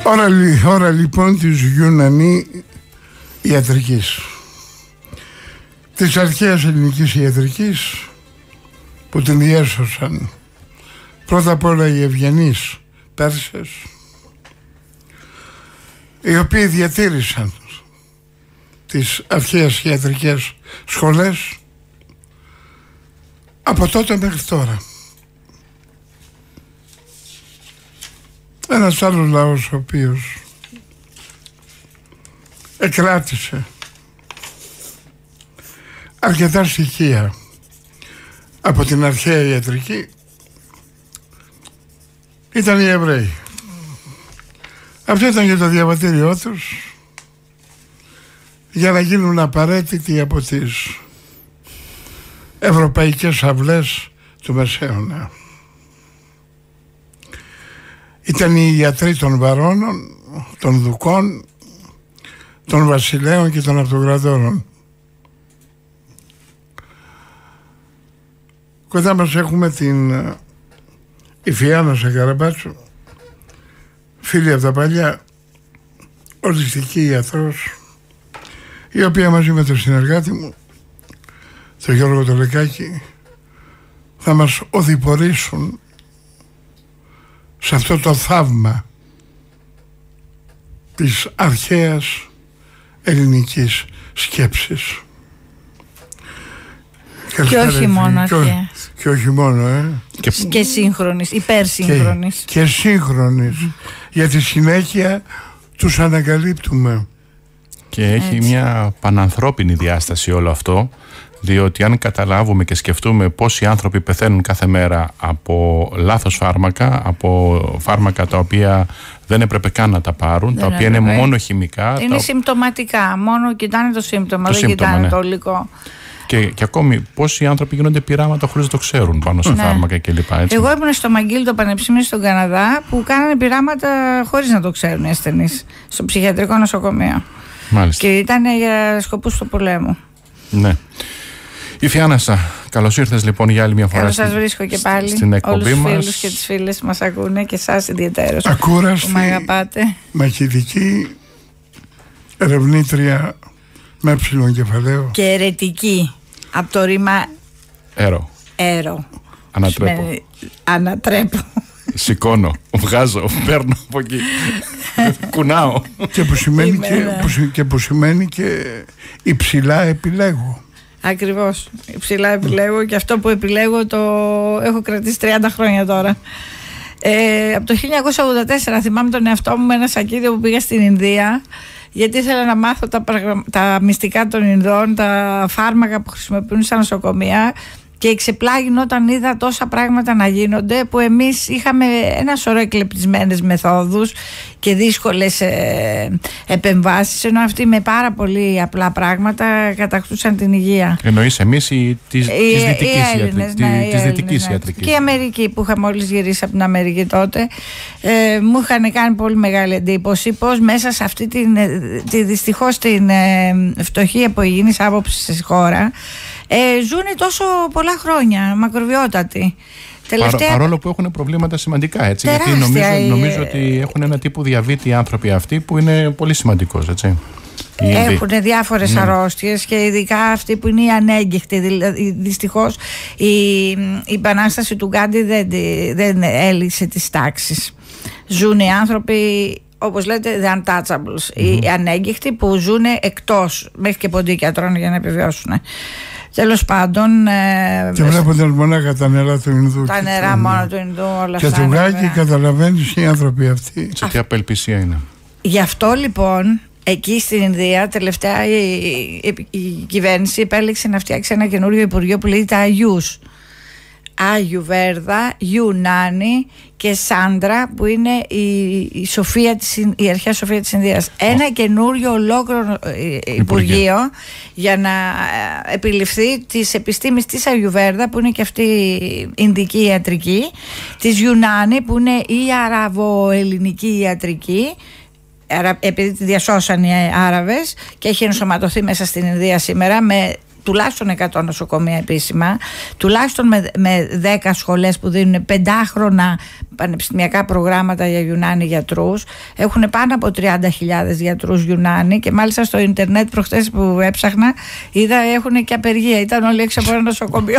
Ώρα λοιπόν της Γιουνανή ιατρικής, της αρχαίας ελληνικής ιατρικής, που την διέσωσαν πρώτα απ' όλα οι ευγενείς Πέρσες, οι οποίοι διατήρησαν τις αρχαίες ιατρικές σχολές από τότε μέχρι τώρα. Ένας άλλος λαός ο οποίος εκράτησε αρκετά στοιχεία από την αρχαία ιατρική ήταν οι Εβραίοι. Αυτό ήταν και το διαβατήριό τους για να γίνουν απαραίτητοι από τις ευρωπαϊκές αυλές του Μεσαίωνα. Ήταν οι ιατροί των βαρώνων, των δουκών, των βασιλέων και των αυτοκρατόρων. Κοντά μας έχουμε την Ιφιάνα Σακαραμπάτσου, φίλη από τα παλιά, οριστική ιατρός, η οποία μαζί με τον συνεργάτη μου, τον Γιώργο Τολεκάκη, θα μας οδηπορήσουν σε αυτό το θαύμα της αρχαίας ελληνικής σκέψης. Και όχι μόνο αρχαίας. Και όχι μόνο, και σύγχρονης, υπερσύγχρονης. Και σύγχρονης. Για τη συνέχεια τους ανακαλύπτουμε. Και έχει μια πανανθρώπινη διάσταση όλο αυτό, διότι αν καταλάβουμε και σκεφτούμε πόσοι άνθρωποι πεθαίνουν κάθε μέρα από λάθος φάρμακα, από φάρμακα τα οποία δεν έπρεπε καν να τα πάρουν, τα οποία είναι μόνο χημικά. Είναι συμπτωματικά, μόνο κοιτάνε το σύμπτωμα, δεν κοιτάνε το υλικό. Και ακόμη πόσοι άνθρωποι γίνονται πειράματα χωρίς να το ξέρουν πάνω σε φάρμακα κλπ. Εγώ ήμουν στο Μαγγίλ, το Πανεπιστήμιο στον Καναδά, που κάνανε πειράματα χωρίς να το ξέρουν οι ασθενείς, στο ψυχιατρικό νοσοκομείο. Μάλιστα. Και ήταν για σκοπούς του πολέμου. Ναι. Ιφιάννα, καλώς ήρθες λοιπόν για άλλη μια φορά. Καλώς σας βρίσκω και πάλι. Στην εκπομπή μας. Όλους τους φίλους και τις φίλες που μας ακούνε και εσάς ιδιαιτέρως. Ακούραστη, που με αγαπάτε. μαχητική, ερευνήτρια με έψιλον κεφαλαίο. Και αιρετική. Από το ρήμα Έρο. Ανατρέπω. Ανατρέπω. Σηκώνω, βγάζω, παίρνω από εκεί. Κουνάω. Και που σημαίνει και υψηλά επιλέγω. Ακριβώς. Υψηλά επιλέγω, και αυτό που επιλέγω το έχω κρατήσει 30 χρόνια τώρα. Από το 1984 θυμάμαι τον εαυτό μου με ένα σακίδιο που πήγα στην Ινδία, γιατί ήθελα να μάθω τα μυστικά των Ινδών, τα φάρμακα που χρησιμοποιούν στα νοσοκομεία, και εξεπλάγινε όταν είδα τόσα πράγματα να γίνονται, που εμείς είχαμε ένα σωρό εκλεπτισμένες μεθόδους και δύσκολες επεμβάσεις, ενώ αυτοί με πάρα πολύ απλά πράγματα κατακτούσαν την υγεία. Εννοείς εμείς ή της δυτικής ιατρικής? Και η Αμερική, που είχα μόλις γυρίσει από την Αμερική τότε, μου είχαν κάνει πολύ μεγάλη εντύπωση πως μέσα σε αυτή δυστυχώς την φτωχή από υγιεινής άποψη στη χώρα ζουνε τόσο πολλά χρόνια, μακροβιότατοι. Παρόλο που έχουν προβλήματα σημαντικά, έτσι. Τεράστια, γιατί νομίζω ότι έχουν ένα τύπου διαβήτη οι άνθρωποι αυτοί που είναι πολύ σημαντικός, έτσι. Έχουν διάφορες αρρώστιες, και ειδικά αυτοί που είναι οι ανέγκυχτοι. Δυστυχώς η επανάσταση του Γκάντι δεν έλυσε τις τάξεις. Ζουν οι άνθρωποι, όπως λέτε, the untouchables, οι ανέγκυχτοι που ζουν εκτός, μέχρι και ποντίκια τρώνε για να επιβιώσουν. Τέλος πάντων. Και βλέποντας μονάχα τα νερά του Ινδού. Τα νερά μόνο του Ινδού, όλα και αυτά. Και του Γκάντι, καταλαβαίνεις, οι άνθρωποι αυτοί. Σε τι απελπισία είναι. Γι' αυτό λοιπόν εκεί στην Ινδία τελευταία η κυβέρνηση επέλεξε να φτιάξει ένα καινούριο υπουργείο που λέγεται Αγιούς. Αγιουβέρδα, Ιουνάνη και Σάντρα, που είναι η αρχαία σοφία της Ινδίας. Ένα καινούριο ολόκληρο υπουργείο για να επιληφθεί της επιστήμης της Αγιουβέρδα, που είναι και αυτή η Ινδική ιατρική, της Ιουνάνη, που είναι η αραβο-ελληνική ιατρική, επειδή τη διασώσαν οι Άραβες και έχει ενσωματωθεί μέσα στην Ινδία σήμερα με τουλάχιστον 100 νοσοκομεία επίσημα, τουλάχιστον με 10 σχολές που δίνουν 5χρονα πανεπιστημιακά προγράμματα για Γιουνάνι γιατρούς. Έχουν πάνω από 30.000 γιατρούς Γιουνάνι και μάλιστα στο ίντερνετ προχτές που έψαχνα είδα έχουν και απεργία. Ήταν όλοι έξω από ένα νοσοκομείο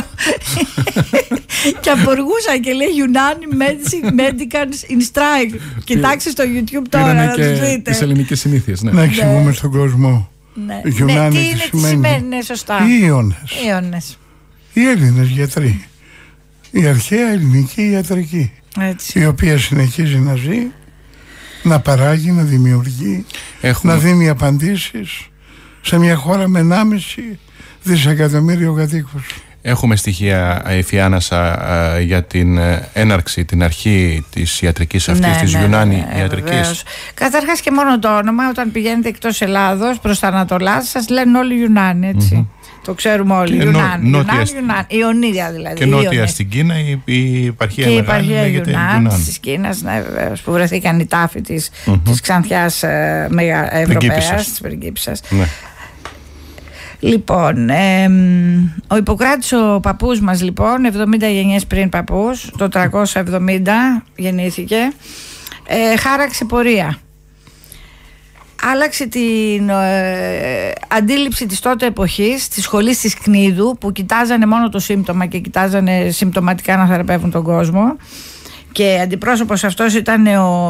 και απεργούσαν και λέει Γιουνάνι Medicals in Strike. Κοιτάξτε στο YouTube τώρα να τους δείτε. Τις ελληνικές συνήθειες. Να εξηγούμε στον κόσμο. Γιουνάνι τι σημαίνει, ναι, σωστά. Ιώνες. Οι Έλληνες γιατροί. Η αρχαία ελληνική ιατρική. Έτσι. Η οποία συνεχίζει να ζει, να παράγει, να δημιουργεί, να δίνει απαντήσεις σε μια χώρα με 1,5 δισεκατομμύριο κατοίκους. Έχουμε στοιχεία, Φιάννασα, για την έναρξη, την αρχή της ιατρικής αυτής, της Γιουνάνι ιατρικής. Καταρχάς και μόνο το όνομα, όταν πηγαίνετε εκτός Ελλάδος προς τα Ανατολά, σας λένε όλοι Γιουνάνι, έτσι. Το ξέρουμε όλοι. Γιουνάνι. Ιωνίδια δηλαδή. Και νότια στην Κίνα η επαρχία μεγάλη λέγεται Γιουνάνι. Της Κίνας, ναι, βεβαίως, που βρεθήκαν οι τάφοι της ξανθιάς Ευρωπαίας, της πριγκίπισσας. Ναι. Λοιπόν, ο Ιπποκράτης ο παππούς μας λοιπόν, 70 γενιές πριν παππούς, το 370 γεννήθηκε, χάραξε πορεία. Άλλαξε την αντίληψη της τότε εποχής, της σχολής της Κνίδου, που κοιτάζανε μόνο το σύμπτωμα και κοιτάζανε συμπτωματικά να θεραπεύουν τον κόσμο, και αντιπρόσωπος αυτός ήταν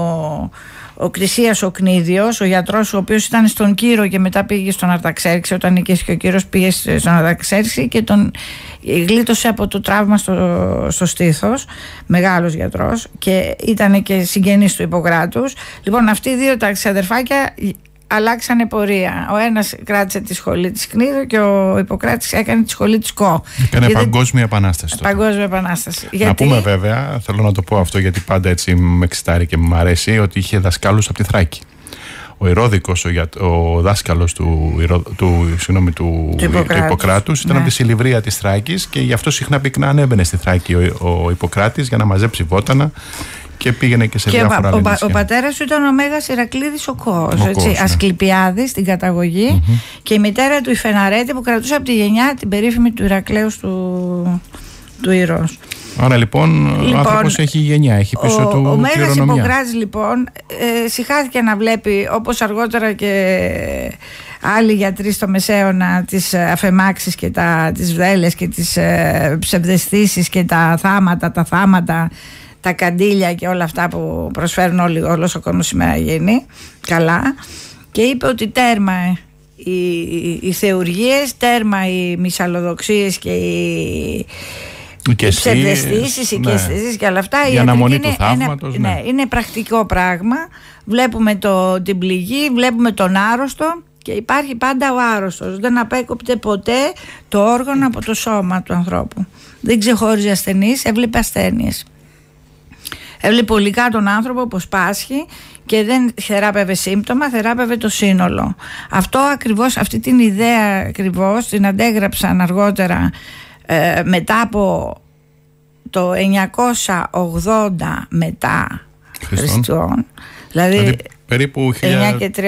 ο Κρυσίας ο Κνίδιος, ο γιατρός ο οποίος ήταν στον Κύρο και μετά πήγε στον Αρταξέρξη. Όταν νικήθηκε ο Κύρος πήγε στον Αρταξέρξη και τον γλίτωσε από το τραύμα στο στήθος, μεγάλος γιατρός, και ήταν και συγγενής του Ιπποκράτους. Λοιπόν, αυτοί οι δύο τα ξαδερφάκια αλλάξανε πορεία. Ο ένας κράτησε τη σχολή της Κνίδου και ο Ιπποκράτης έκανε τη σχολή της ΚΟ. Έκανε παγκόσμια επανάσταση. Παγκόσμια επανάσταση. Να πούμε βέβαια, θέλω να το πω αυτό γιατί πάντα έτσι με εξητάρει και μου αρέσει, ότι είχε δασκάλους από τη Θράκη. Ο Ηρόδικος, ο δάσκαλος του Ιπποκράτους, ήταν από τη Σιλιβρία της Θράκης και γι' αυτό συχνά πυκνά ανέβαινε στη Θράκη ο Ιπποκράτης για να μαζέψει βότανα. Και πήγαινε και σε διάφορα άλλα νησιά. Ο πατέρας του ήταν ο Μέγας Ηρακλήδης ο Κώος, ναι. Ασκληπιάδης στην καταγωγή, και η μητέρα του η Φεναρέτη, που κρατούσε από τη γενιά την περίφημη του Ηρακλέους του Ήρος. Άρα λοιπόν ο άνθρωπος έχει γενιά, έχει πίσω του κληρονομιά. Ο Μέγας Ιπποκράτης λοιπόν συχάθηκε να βλέπει, όπως αργότερα και άλλοι γιατροί στο Μεσαίωνα, τις αφαιμάξεις και τις βδέλες και τις ψευδαισθήσεις και τα θάματα, τα καντήλια και όλα αυτά που προσφέρουν όλος ο κόσμος σήμερα γίνει καλά, και είπε ότι τέρμα οι θεουργίες, τέρμα οι μυσαλλοδοξίες και οι ψευδαισθήσεις, οι αισθήσεις και όλα αυτά. Η αναμονή του θαύματος. Ναι, είναι πρακτικό πράγμα. Βλέπουμε την πληγή, βλέπουμε τον άρρωστο, και υπάρχει πάντα ο άρρωστος. Δεν απέκοπτε ποτέ το όργανο από το σώμα του ανθρώπου. Δεν ξεχώριζε ασθενείς, έβλεπε ασθένειες. Έβλεπε ολικά τον άνθρωπο πως πάσχει και δεν θεράπευε σύμπτωμα, θεράπευε το σύνολο. Αυτό ακριβώς, αυτή την ιδέα ακριβώς την αντέγραψαν αργότερα, μετά από το 980 μετά Χριστόν, δηλαδή περίπου 9 και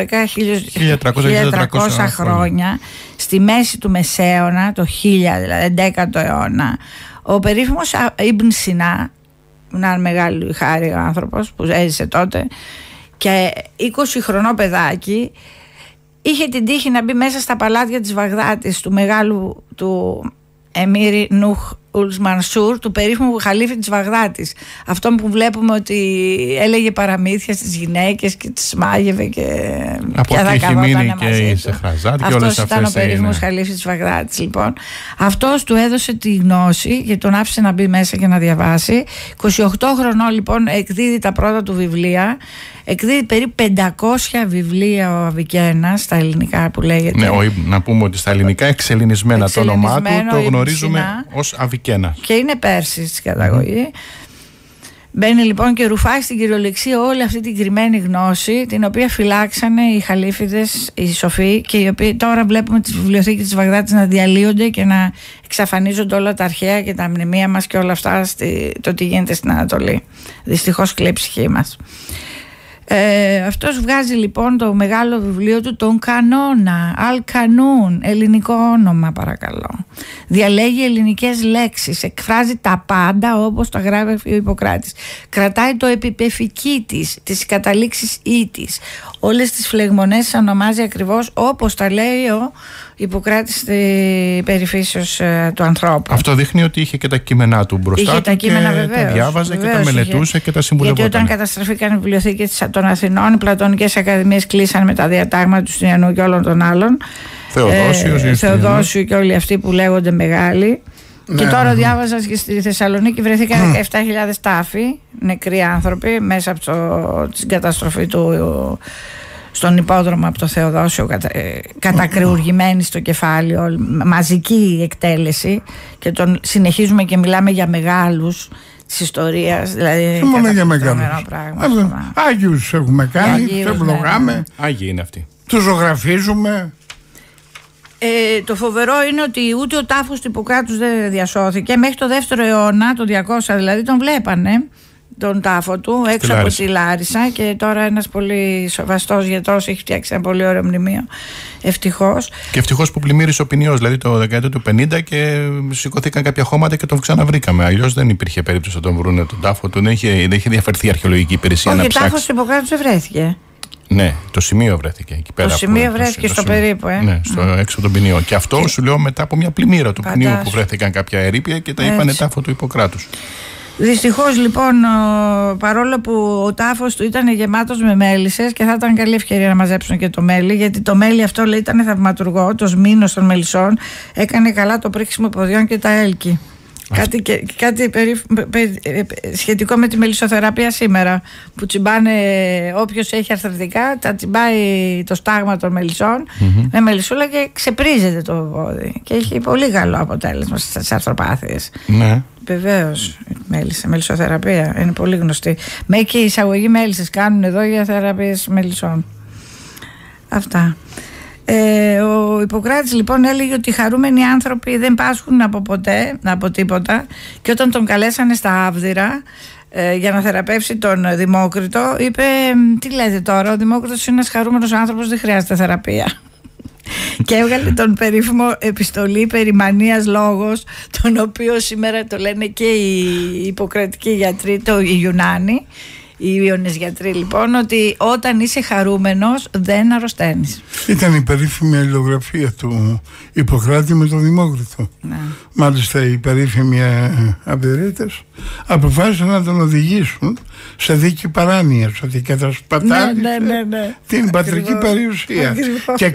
1300 χρόνια, στη μέση του Μεσαίωνα, το 1000, δηλαδή 11ο αιώνα, ο περίφημος Ιμπν Σινά, ένα μεγάλο χάρη ο άνθρωπος που έζησε τότε, και 20 χρονό παιδάκι, είχε την τύχη να μπει μέσα στα παλάτια της Βαγδάτης του μεγάλου του Εμμύρη Νούχ Ουλς Μανσούρ, του περίφημου χαλίφη της Βαγδάτης, αυτόν που βλέπουμε ότι έλεγε παραμύθια στις γυναίκες και τις μάγευε και πια θα καθόταν μαζί του. Αυτός ήταν ο περίφημος χαλίφης της Βαγδάτης. Λοιπόν, αυτός του έδωσε τη γνώση και τον άφησε να μπει μέσα και να διαβάσει. 28 χρονών λοιπόν εκδίδει τα πρώτα του βιβλία. Εκδίδει περίπου 500 βιβλία ο Αβικένας στα ελληνικά, που λέγεται. Ναι, να πούμε ότι στα ελληνικά εξελληνισμένα το όνομά του το γνωρίζουμε ως Αβικένα. Και είναι Πέρσης στην καταγωγή. Μπαίνει λοιπόν και ρουφάει στην κυριολεξία όλη αυτή την κρυμμένη γνώση, την οποία φυλάξανε οι χαλίφιδες, οι σοφοί, και οι οποίοι τώρα βλέπουμε τις βιβλιοθήκες της Βαγδάτης να διαλύονται και να εξαφανίζονται όλα τα αρχαία και τα μνημεία μας και όλα αυτά, το τι γίνεται στην Ανατολή. Δυστυχώς κλαίει η ψυχή μας. Αυτός βγάζει λοιπόν το μεγάλο βιβλίο του, τον Κανόνα, Αλ-Κανούν, ελληνικό όνομα παρακαλώ. Διαλέγει ελληνικές λέξεις, εκφράζει τα πάντα όπως τα γράφει ο Ιπποκράτης. Κρατάει το επιπεφική της, τις καταλήξεις ή της. Όλες τις φλεγμονές ονομάζει ακριβώς όπως τα λέει ο Ιπποκράτης περί φύσεως του ανθρώπου. Αυτό δείχνει ότι είχε και τα κείμενά του μπροστά του, τα κείμενα, και βεβαίως, τα διάβαζε και τα μελετούσε και τα συμβουλευόταν. Γιατί όταν καταστραφήκαν οι βιβλιοθήκες των Αθηνών, οι πλατωνικές ακαδημίες κλείσαν με τα διατάγματα του Στυλιανού και όλων των άλλων. Θεοδόσιου και όλοι αυτοί που λέγονται μεγάλοι. Και τώρα διάβαζα και στη Θεσσαλονίκη βρεθήκαν 17.000 τάφοι, νεκροί άνθρωποι, μέσα από την καταστροφή του στον υπόδρομο από το Θεοδόσιο, κατακρεουργημένοι στο κεφάλι, μαζική εκτέλεση, και συνεχίζουμε και μιλάμε για μεγάλους της ιστορίας, δηλαδή μόνο για μεγάλους Άγιους έχουμε κάνει, τους ευλογάμε, Άγιοι είναι αυτοί, τους ζωγραφίζουμε. Το φοβερό είναι ότι ούτε ο τάφος του Ιπποκράτους δεν διασώθηκε. Μέχρι το 2ο αιώνα, το 200 δηλαδή, τον βλέπανε τον τάφο του έξω από τη Λάρισα, και τώρα ένας πολύ σοβαστός γιατρός έχει φτιάξει ένα πολύ ωραίο μνημείο, ευτυχώς. Και ευτυχώς που πλημμύρισε ο ποινιός, δηλαδή το δεκαετία του 50, και σηκωθήκαν κάποια χώματα και τον ξαναβρήκαμε. Αλλιώς δεν υπήρχε περίπτωση να τον βρούνε τον τάφο του, δεν είχε διαφερθεί η αρχαιολογική υπηρεσία. Όχι, να ψάξει. Ο τάφος του Ιπποκράτους δεν βρέθηκε. Ναι, το σημείο βρέθηκε εκεί πέρα. Το σημείο βρέθηκε στο περίπου, Ναι, έξω από τον ποινιό. Και αυτό σου λέω μετά από μια πλημμύρα του ποινιού που βρέθηκαν κάποια ερείπια και τα είπανε τάφο του Ιπποκράτους. Δυστυχώς λοιπόν, παρόλο που ο τάφος του ήταν γεμάτος με μέλισσες, και θα ήταν καλή ευκαιρία να μαζέψουν και το μέλι, γιατί το μέλι αυτό λέει ήταν θαυματουργό, το σμήνος των μελισσών, έκανε καλά το πρίξιμο ποδιών και τα έλκη. Κάτι σχετικό με τη μελισσοθεραπεία σήμερα, που τσιμπάνε, όποιος έχει αρθρακτικά, τα τσιμπάει το στάγμα των μελισσών με μελισσούλα και ξεπρίζεται το πόδι, και έχει πολύ καλό αποτέλεσμα στις αρθροπάθειες. Ναι. Βεβαίως, μελισσοθεραπεία είναι πολύ γνωστή. Μέχρι και εισαγωγή μέλισσες κάνουν εδώ για θεραπείες μελισσών. Αυτά. Ο Ιπποκράτης λοιπόν έλεγε ότι οι χαρούμενοι άνθρωποι δεν πάσχουν από τίποτα, και όταν τον καλέσανε στα Άβδυρα για να θεραπεύσει τον Δημόκριτο, είπε: τι λέτε τώρα, ο Δημόκριτος είναι ένας χαρούμενος άνθρωπος, δεν χρειάζεται θεραπεία. Και έβγαλε τον περίφημο επιστολή περί μανίας λόγος, τον οποίο σήμερα το λένε και οι ιπποκρατικοί γιατροί, οι Ιουνάνοι, οι Ιώνες γιατροί λοιπόν, ότι όταν είσαι χαρούμενος δεν αρρωσταίνεις. Ήταν η περίφημη αλληλογραφία του Ιπποκράτη με τον Δημόκριτο. Ναι. Μάλιστα οι περίφημοι απειρίτες αποφάσισαν να τον οδηγήσουν σε δίκη παράνοιας, ότι κατασπατάλησε την πατρική περιουσία. Και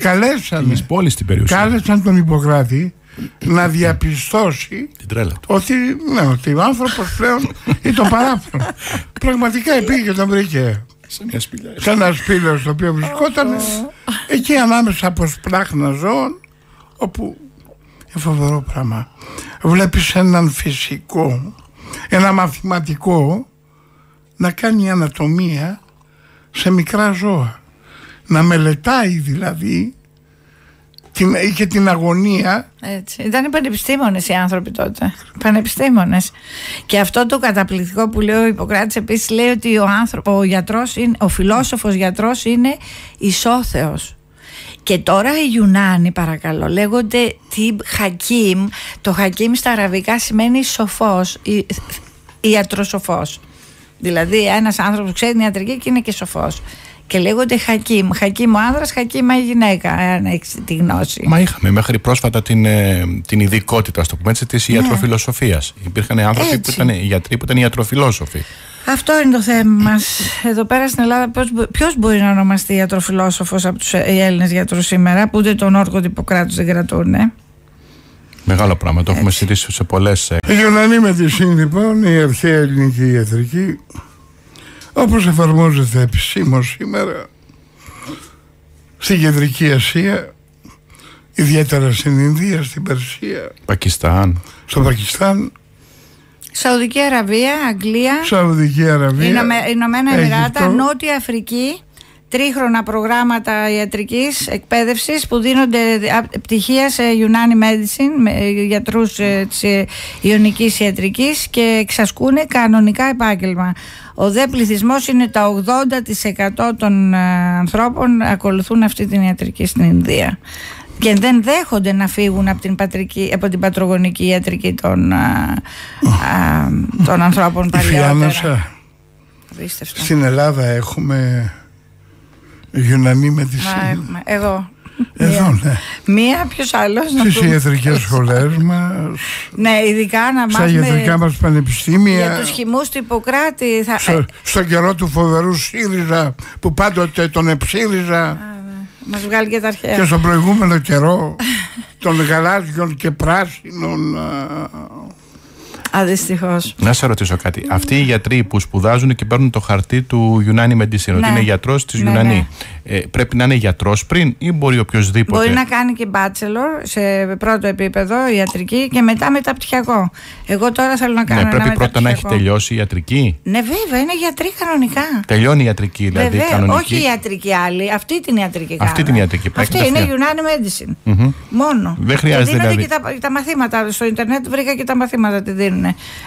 κάλεσαν τον Ιπποκράτη να διαπιστώσει ότι ο άνθρωπος πλέον ήταν το παράφρονο. Πραγματικά πήγε και τον βρήκε σε ένα σπήλαιο στο οποίο βρισκόταν εκεί ανάμεσα από σπλάχνα ζώων, όπου φοβερό πράγμα, βλέπεις έναν φυσικό, ένα μαθηματικό να κάνει ανατομία σε μικρά ζώα, να μελετάει δηλαδή και την αγωνία. Έτσι. Ήταν πανεπιστήμονες οι άνθρωποι τότε. Πανεπιστήμονες. Και αυτό το καταπληκτικό που λέει ο Ιπποκράτης επίσης, λέει ότι ο φιλόσοφος γιατρός είναι ισόθεος. Και τώρα οι Ιουνάνοι, παρακαλώ, λέγονται Χακίμ. Το Χακίμ στα αραβικά σημαίνει σοφός, ιατροσοφός. Δηλαδή ένας άνθρωπος που ξέρει την ιατρική και είναι και σοφός. Και λέγονται Χακίμ. Χακίμ ο άνδρας, Χακίμ η γυναίκα, αν έχεις τη γνώση. Μα είχαμε μέχρι πρόσφατα την ειδικότητα, ας το πούμε έτσι, της ιατροφιλοσοφίας. Υπήρχαν άνθρωποι που ήταν γιατροί που ήταν ιατροφιλόσοφοι. Αυτό είναι το θέμα μας. Εδώ πέρα στην Ελλάδα, ποιος μπορεί να ονομαστεί ιατροφιλόσοφος από τους Έλληνες γιατρούς σήμερα, που ούτε τον όρκο του Ιπποκράτους δεν κρατούν, Μεγάλο πράγμα, το έχουμε συζητήσει σε πολλές. Οι Ιουνανοί με τη λοιπόν, η αρχαία ελληνική ιατρική, όπως εφαρμόζεται επισήμως σήμερα στην Κεντρική Ασία, ιδιαίτερα στην Ινδία, στην Περσία, στο Πακιστάν, Σαουδική Αραβία, Αγγλία, Σαουδική Αραβία, Ηνωμένα Εμιράτα, Νότια Αφρική, τρίχρονα προγράμματα ιατρικής εκπαίδευσης που δίνονται πτυχία σε Unani Medicine με γιατρούς της ιονικής ιατρικής και εξασκούν κανονικά επάγγελμα. Ο δε πληθυσμός είναι τα 80% των ανθρώπων ακολουθούν αυτή την ιατρική στην Ινδία και δεν δέχονται να φύγουν από την πατρογονική ιατρική των ανθρώπων παλιότερα. Στην Ελλάδα έχουμε Unani Medicine. Εγώ. Εδώ, ναι. Μία, ποιος άλλος? Στις ιατρικές σχολές μας. Ναι, ειδικά να μάθουμε. Στα ιατρικά μας πανεπιστήμια. Για τους χυμούς του Ιπποκράτη. Στο καιρό του φοβερού ΣΥΡΙΖΑ που πάντοτε τον εψήριζα. Μας βγάλει και τα αρχαία. Και στον προηγούμενο καιρό των γαλάζιων και πράσινων. Αδυστυχώς. Να σε ρωτήσω κάτι. Αυτοί οι γιατροί που σπουδάζουν και παίρνουν το χαρτί του Unani Medicine, ότι είναι γιατρός της Unani, πρέπει να είναι γιατρός πριν ή μπορεί οποιοδήποτε? Μπορεί να κάνει και bachelor σε πρώτο επίπεδο ιατρική και μετά μεταπτυχιακό. Εγώ τώρα θέλω να κάνω ένα πρέπει πρώτα να έχει τελειώσει η ιατρική. Ναι, βέβαια, είναι γιατροί κανονικά. Τελειώνει η ιατρική, δηλαδή. Βέβαια, κανονική. Όχι η ιατρική άλλη, αυτή την ιατρική κάνει. Αυτή την ιατρική. Αυτή είναι Unani Medicine. Μόνο. Δεν χρειάζεται δηλαδή. Και τα μαθήματα. Στο Ιντερνετ βρήκα και τα μαθήματα τι δίνουν.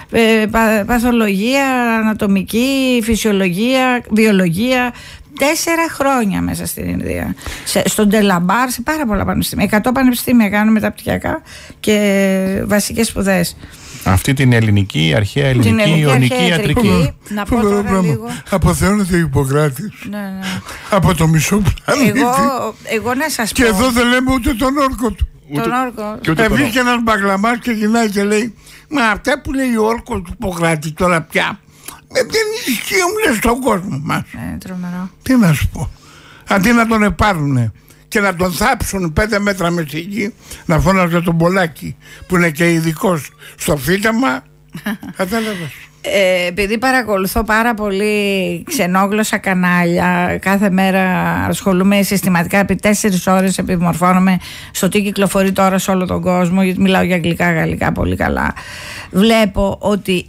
Παθολογία, ανατομική, φυσιολογία, βιολογία. 4 χρόνια μέσα στην Ινδία. Στον Τελαμπάρ, σε πάρα πολλά πανεπιστήμια. 100 πανεπιστήμια κάνουν μεταπτυχιακά και βασικές σπουδές. Αυτή την ελληνική, αρχαία ελληνική, ιονική ιατρική. Να πω τώρα λίγο. Αποθεώνεται ο Ιπποκράτης. Ναι. Από το μισό πλανήτη. Εγώ να σας πω. Και εδώ δεν λέμε ούτε τον όρκο του. Τον όρκο. Βγήκε ένας μπαγλαμάς και γυρνάει και λέει: μα αυτά που λέει ο όρκος του Ιπποκράτη τώρα πια δεν ισχύουν στον κόσμο μας. Τρομερό. Τι να σου πω. Αντί να τον επάρνουνε και να τον θάψουν 5 μέτρα με στη γη, να φώναζε τον Πολάκη που είναι και ειδικός στο φύταμα. Κατάλαβες. Επειδή παρακολουθώ πάρα πολύ ξενόγλωσσα κανάλια, κάθε μέρα ασχολούμαι συστηματικά επί 4 ώρες, επιμορφώνομαι στο τι κυκλοφορεί τώρα σε όλο τον κόσμο, γιατί μιλάω για αγγλικά, γαλλικά πολύ καλά. Βλέπω ότι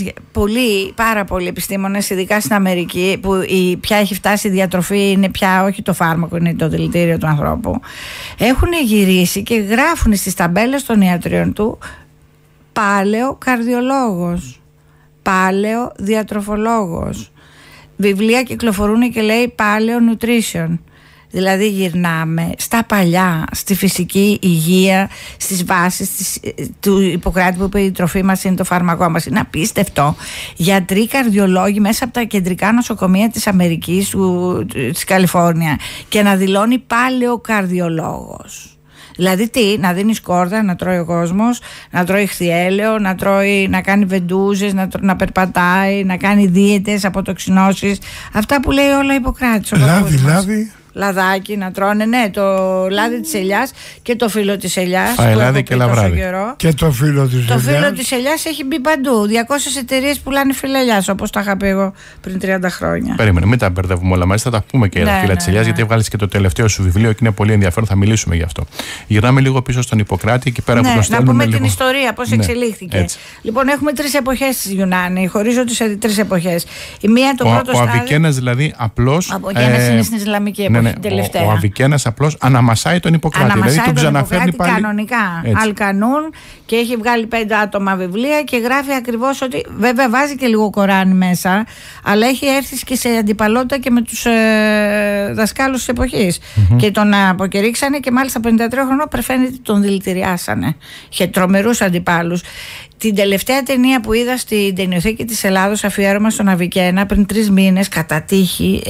πάρα πολλοί επιστήμονες, ειδικά στην Αμερική, που πια έχει φτάσει η διατροφή, είναι πια όχι το φάρμακο, είναι το δηλητήριο του ανθρώπου, έχουν γυρίσει και γράφουν στις ταμπέλες των ιατρείων του πάλαιο καρδιολόγος, πάλαιο διατροφολόγος. Βιβλία κυκλοφορούν και λέει πάλαιο nutrition. Δηλαδή γυρνάμε στα παλιά, στη φυσική υγεία, στις βάσεις του Ιπποκράτη που είπε η τροφή μας είναι το φάρμακό μας. Είναι απίστευτο. Γιατροί καρδιολόγοι μέσα από τα κεντρικά νοσοκομεία της Αμερικής, της Καλιφόρνια, και να δηλώνει πάλαιο καρδιολόγος. Δηλαδή τι, να δίνει σκόρδα, να τρώει ο κόσμος, να τρώει χθιέλαιο, να κάνει βεντούζες, να περπατάει, να κάνει δίαιτες, αποτοξινώσεις. Αυτά που λέει όλα Ιπποκράτης. Λάδι. Λαδάκι να τρώνε, ναι, το λάδι της ελιάς και το φύλλο της ελιάς. Φαελάδι και λαβράδι. Και το φύλλο της ελιάς. Το φύλλο της ελιάς έχει μπει παντού. 200 εταιρείες πουλάνε φύλλα ελιάς, όπως τα είχα πει εγώ πριν 30 χρόνια. Περίμενε, μην τα μπερδεύουμε όλα μαζί. Θα τα πούμε και για τα φύλλα της ελιάς, γιατί έβγαλες και το τελευταίο σου βιβλίο και είναι πολύ ενδιαφέρον. Θα μιλήσουμε γι' αυτό. Γυρνάμε λίγο πίσω στον Ιπποκράτη και πέρα από τον στέλνουμε. Να πούμε την ιστορία, πώς εξελίχθηκε. Έτσι. Λοιπόν, έχουμε 3 εποχές της Unani. Χωρίζονται σε 3 εποχές. Ο Αβικένας δηλαδή απλώς. Ο Αβικένας είναι στην Ισλαμική εποχή. Ο Αβικένας απλώς αναμασάει τον Ιπποκράτη. Δηλαδή τον ξαναφέρνει πάλι. Κανονικά. Αλκανούν και έχει βγάλει 5 άτομα βιβλία και γράφει ακριβώς ότι. Βέβαια βάζει και λίγο Κοράνι μέσα, αλλά έχει έρθει και σε αντιπαλότητα και με τους δασκάλους της εποχής. Και τον αποκηρύξανε και μάλιστα 53 χρονών πρεφαίνεται τον δηλητηριάσανε. Είχε τρομερούς αντιπάλους. Την τελευταία ταινία που είδα στην Ταινιοθήκη της Ελλάδος, αφιέρωμα στον Αβικένα, πριν 3 μήνες, κατά τύχη,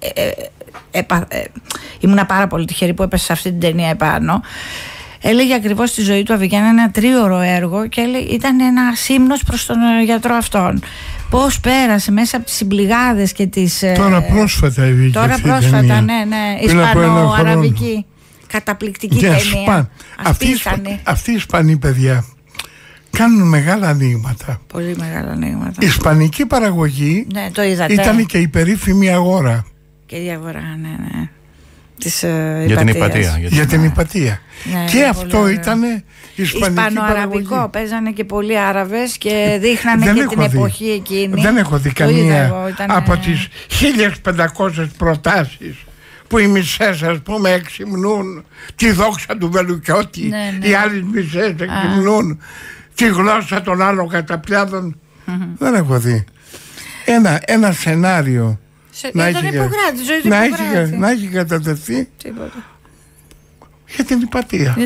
ήμουνα πάρα πολύ τυχερή που έπεσε σε αυτή την ταινία επάνω. Έλεγε ακριβώς τη ζωή του Αβικένα, ένα 3ωρο έργο, και ήταν ένα ύμνος προς τον γιατρό αυτόν. Πώς πέρασε μέσα από τις συμπληγάδες και τις. Τώρα πρόσφατα η Τώρα πρόσφατα, ναι. Ισπανο-αραβική. Καταπληκτική ταινία. Αυτοί οι Ισπανοί, παιδιά, κάνουν μεγάλα ανοίγματα. Πολύ μεγάλα ανοίγματα. Η ισπανική παραγωγή, ναι, το είδατε, ήταν και η περίφημη Αγόρα. Και η Αγόρα, ναι. Για την Ιππατία. Ναι, και αυτό ήταν Ισπανο-αραβικό. Παίζανε και πολλοί Άραβες και δείχνανε και την εποχή εκείνη. Δεν έχω δει καμία από τις 1500 προτάσεις που οι μισές, ας πούμε, εξυμνούν τη δόξα του Βελουκιώτη, οι άλλοι μισές εξυμνούν τη γλώσσα των άλλων καταπλιάδων. Δεν έχω δει ένα σενάριο να έχει κατατεθεί για την υπατία,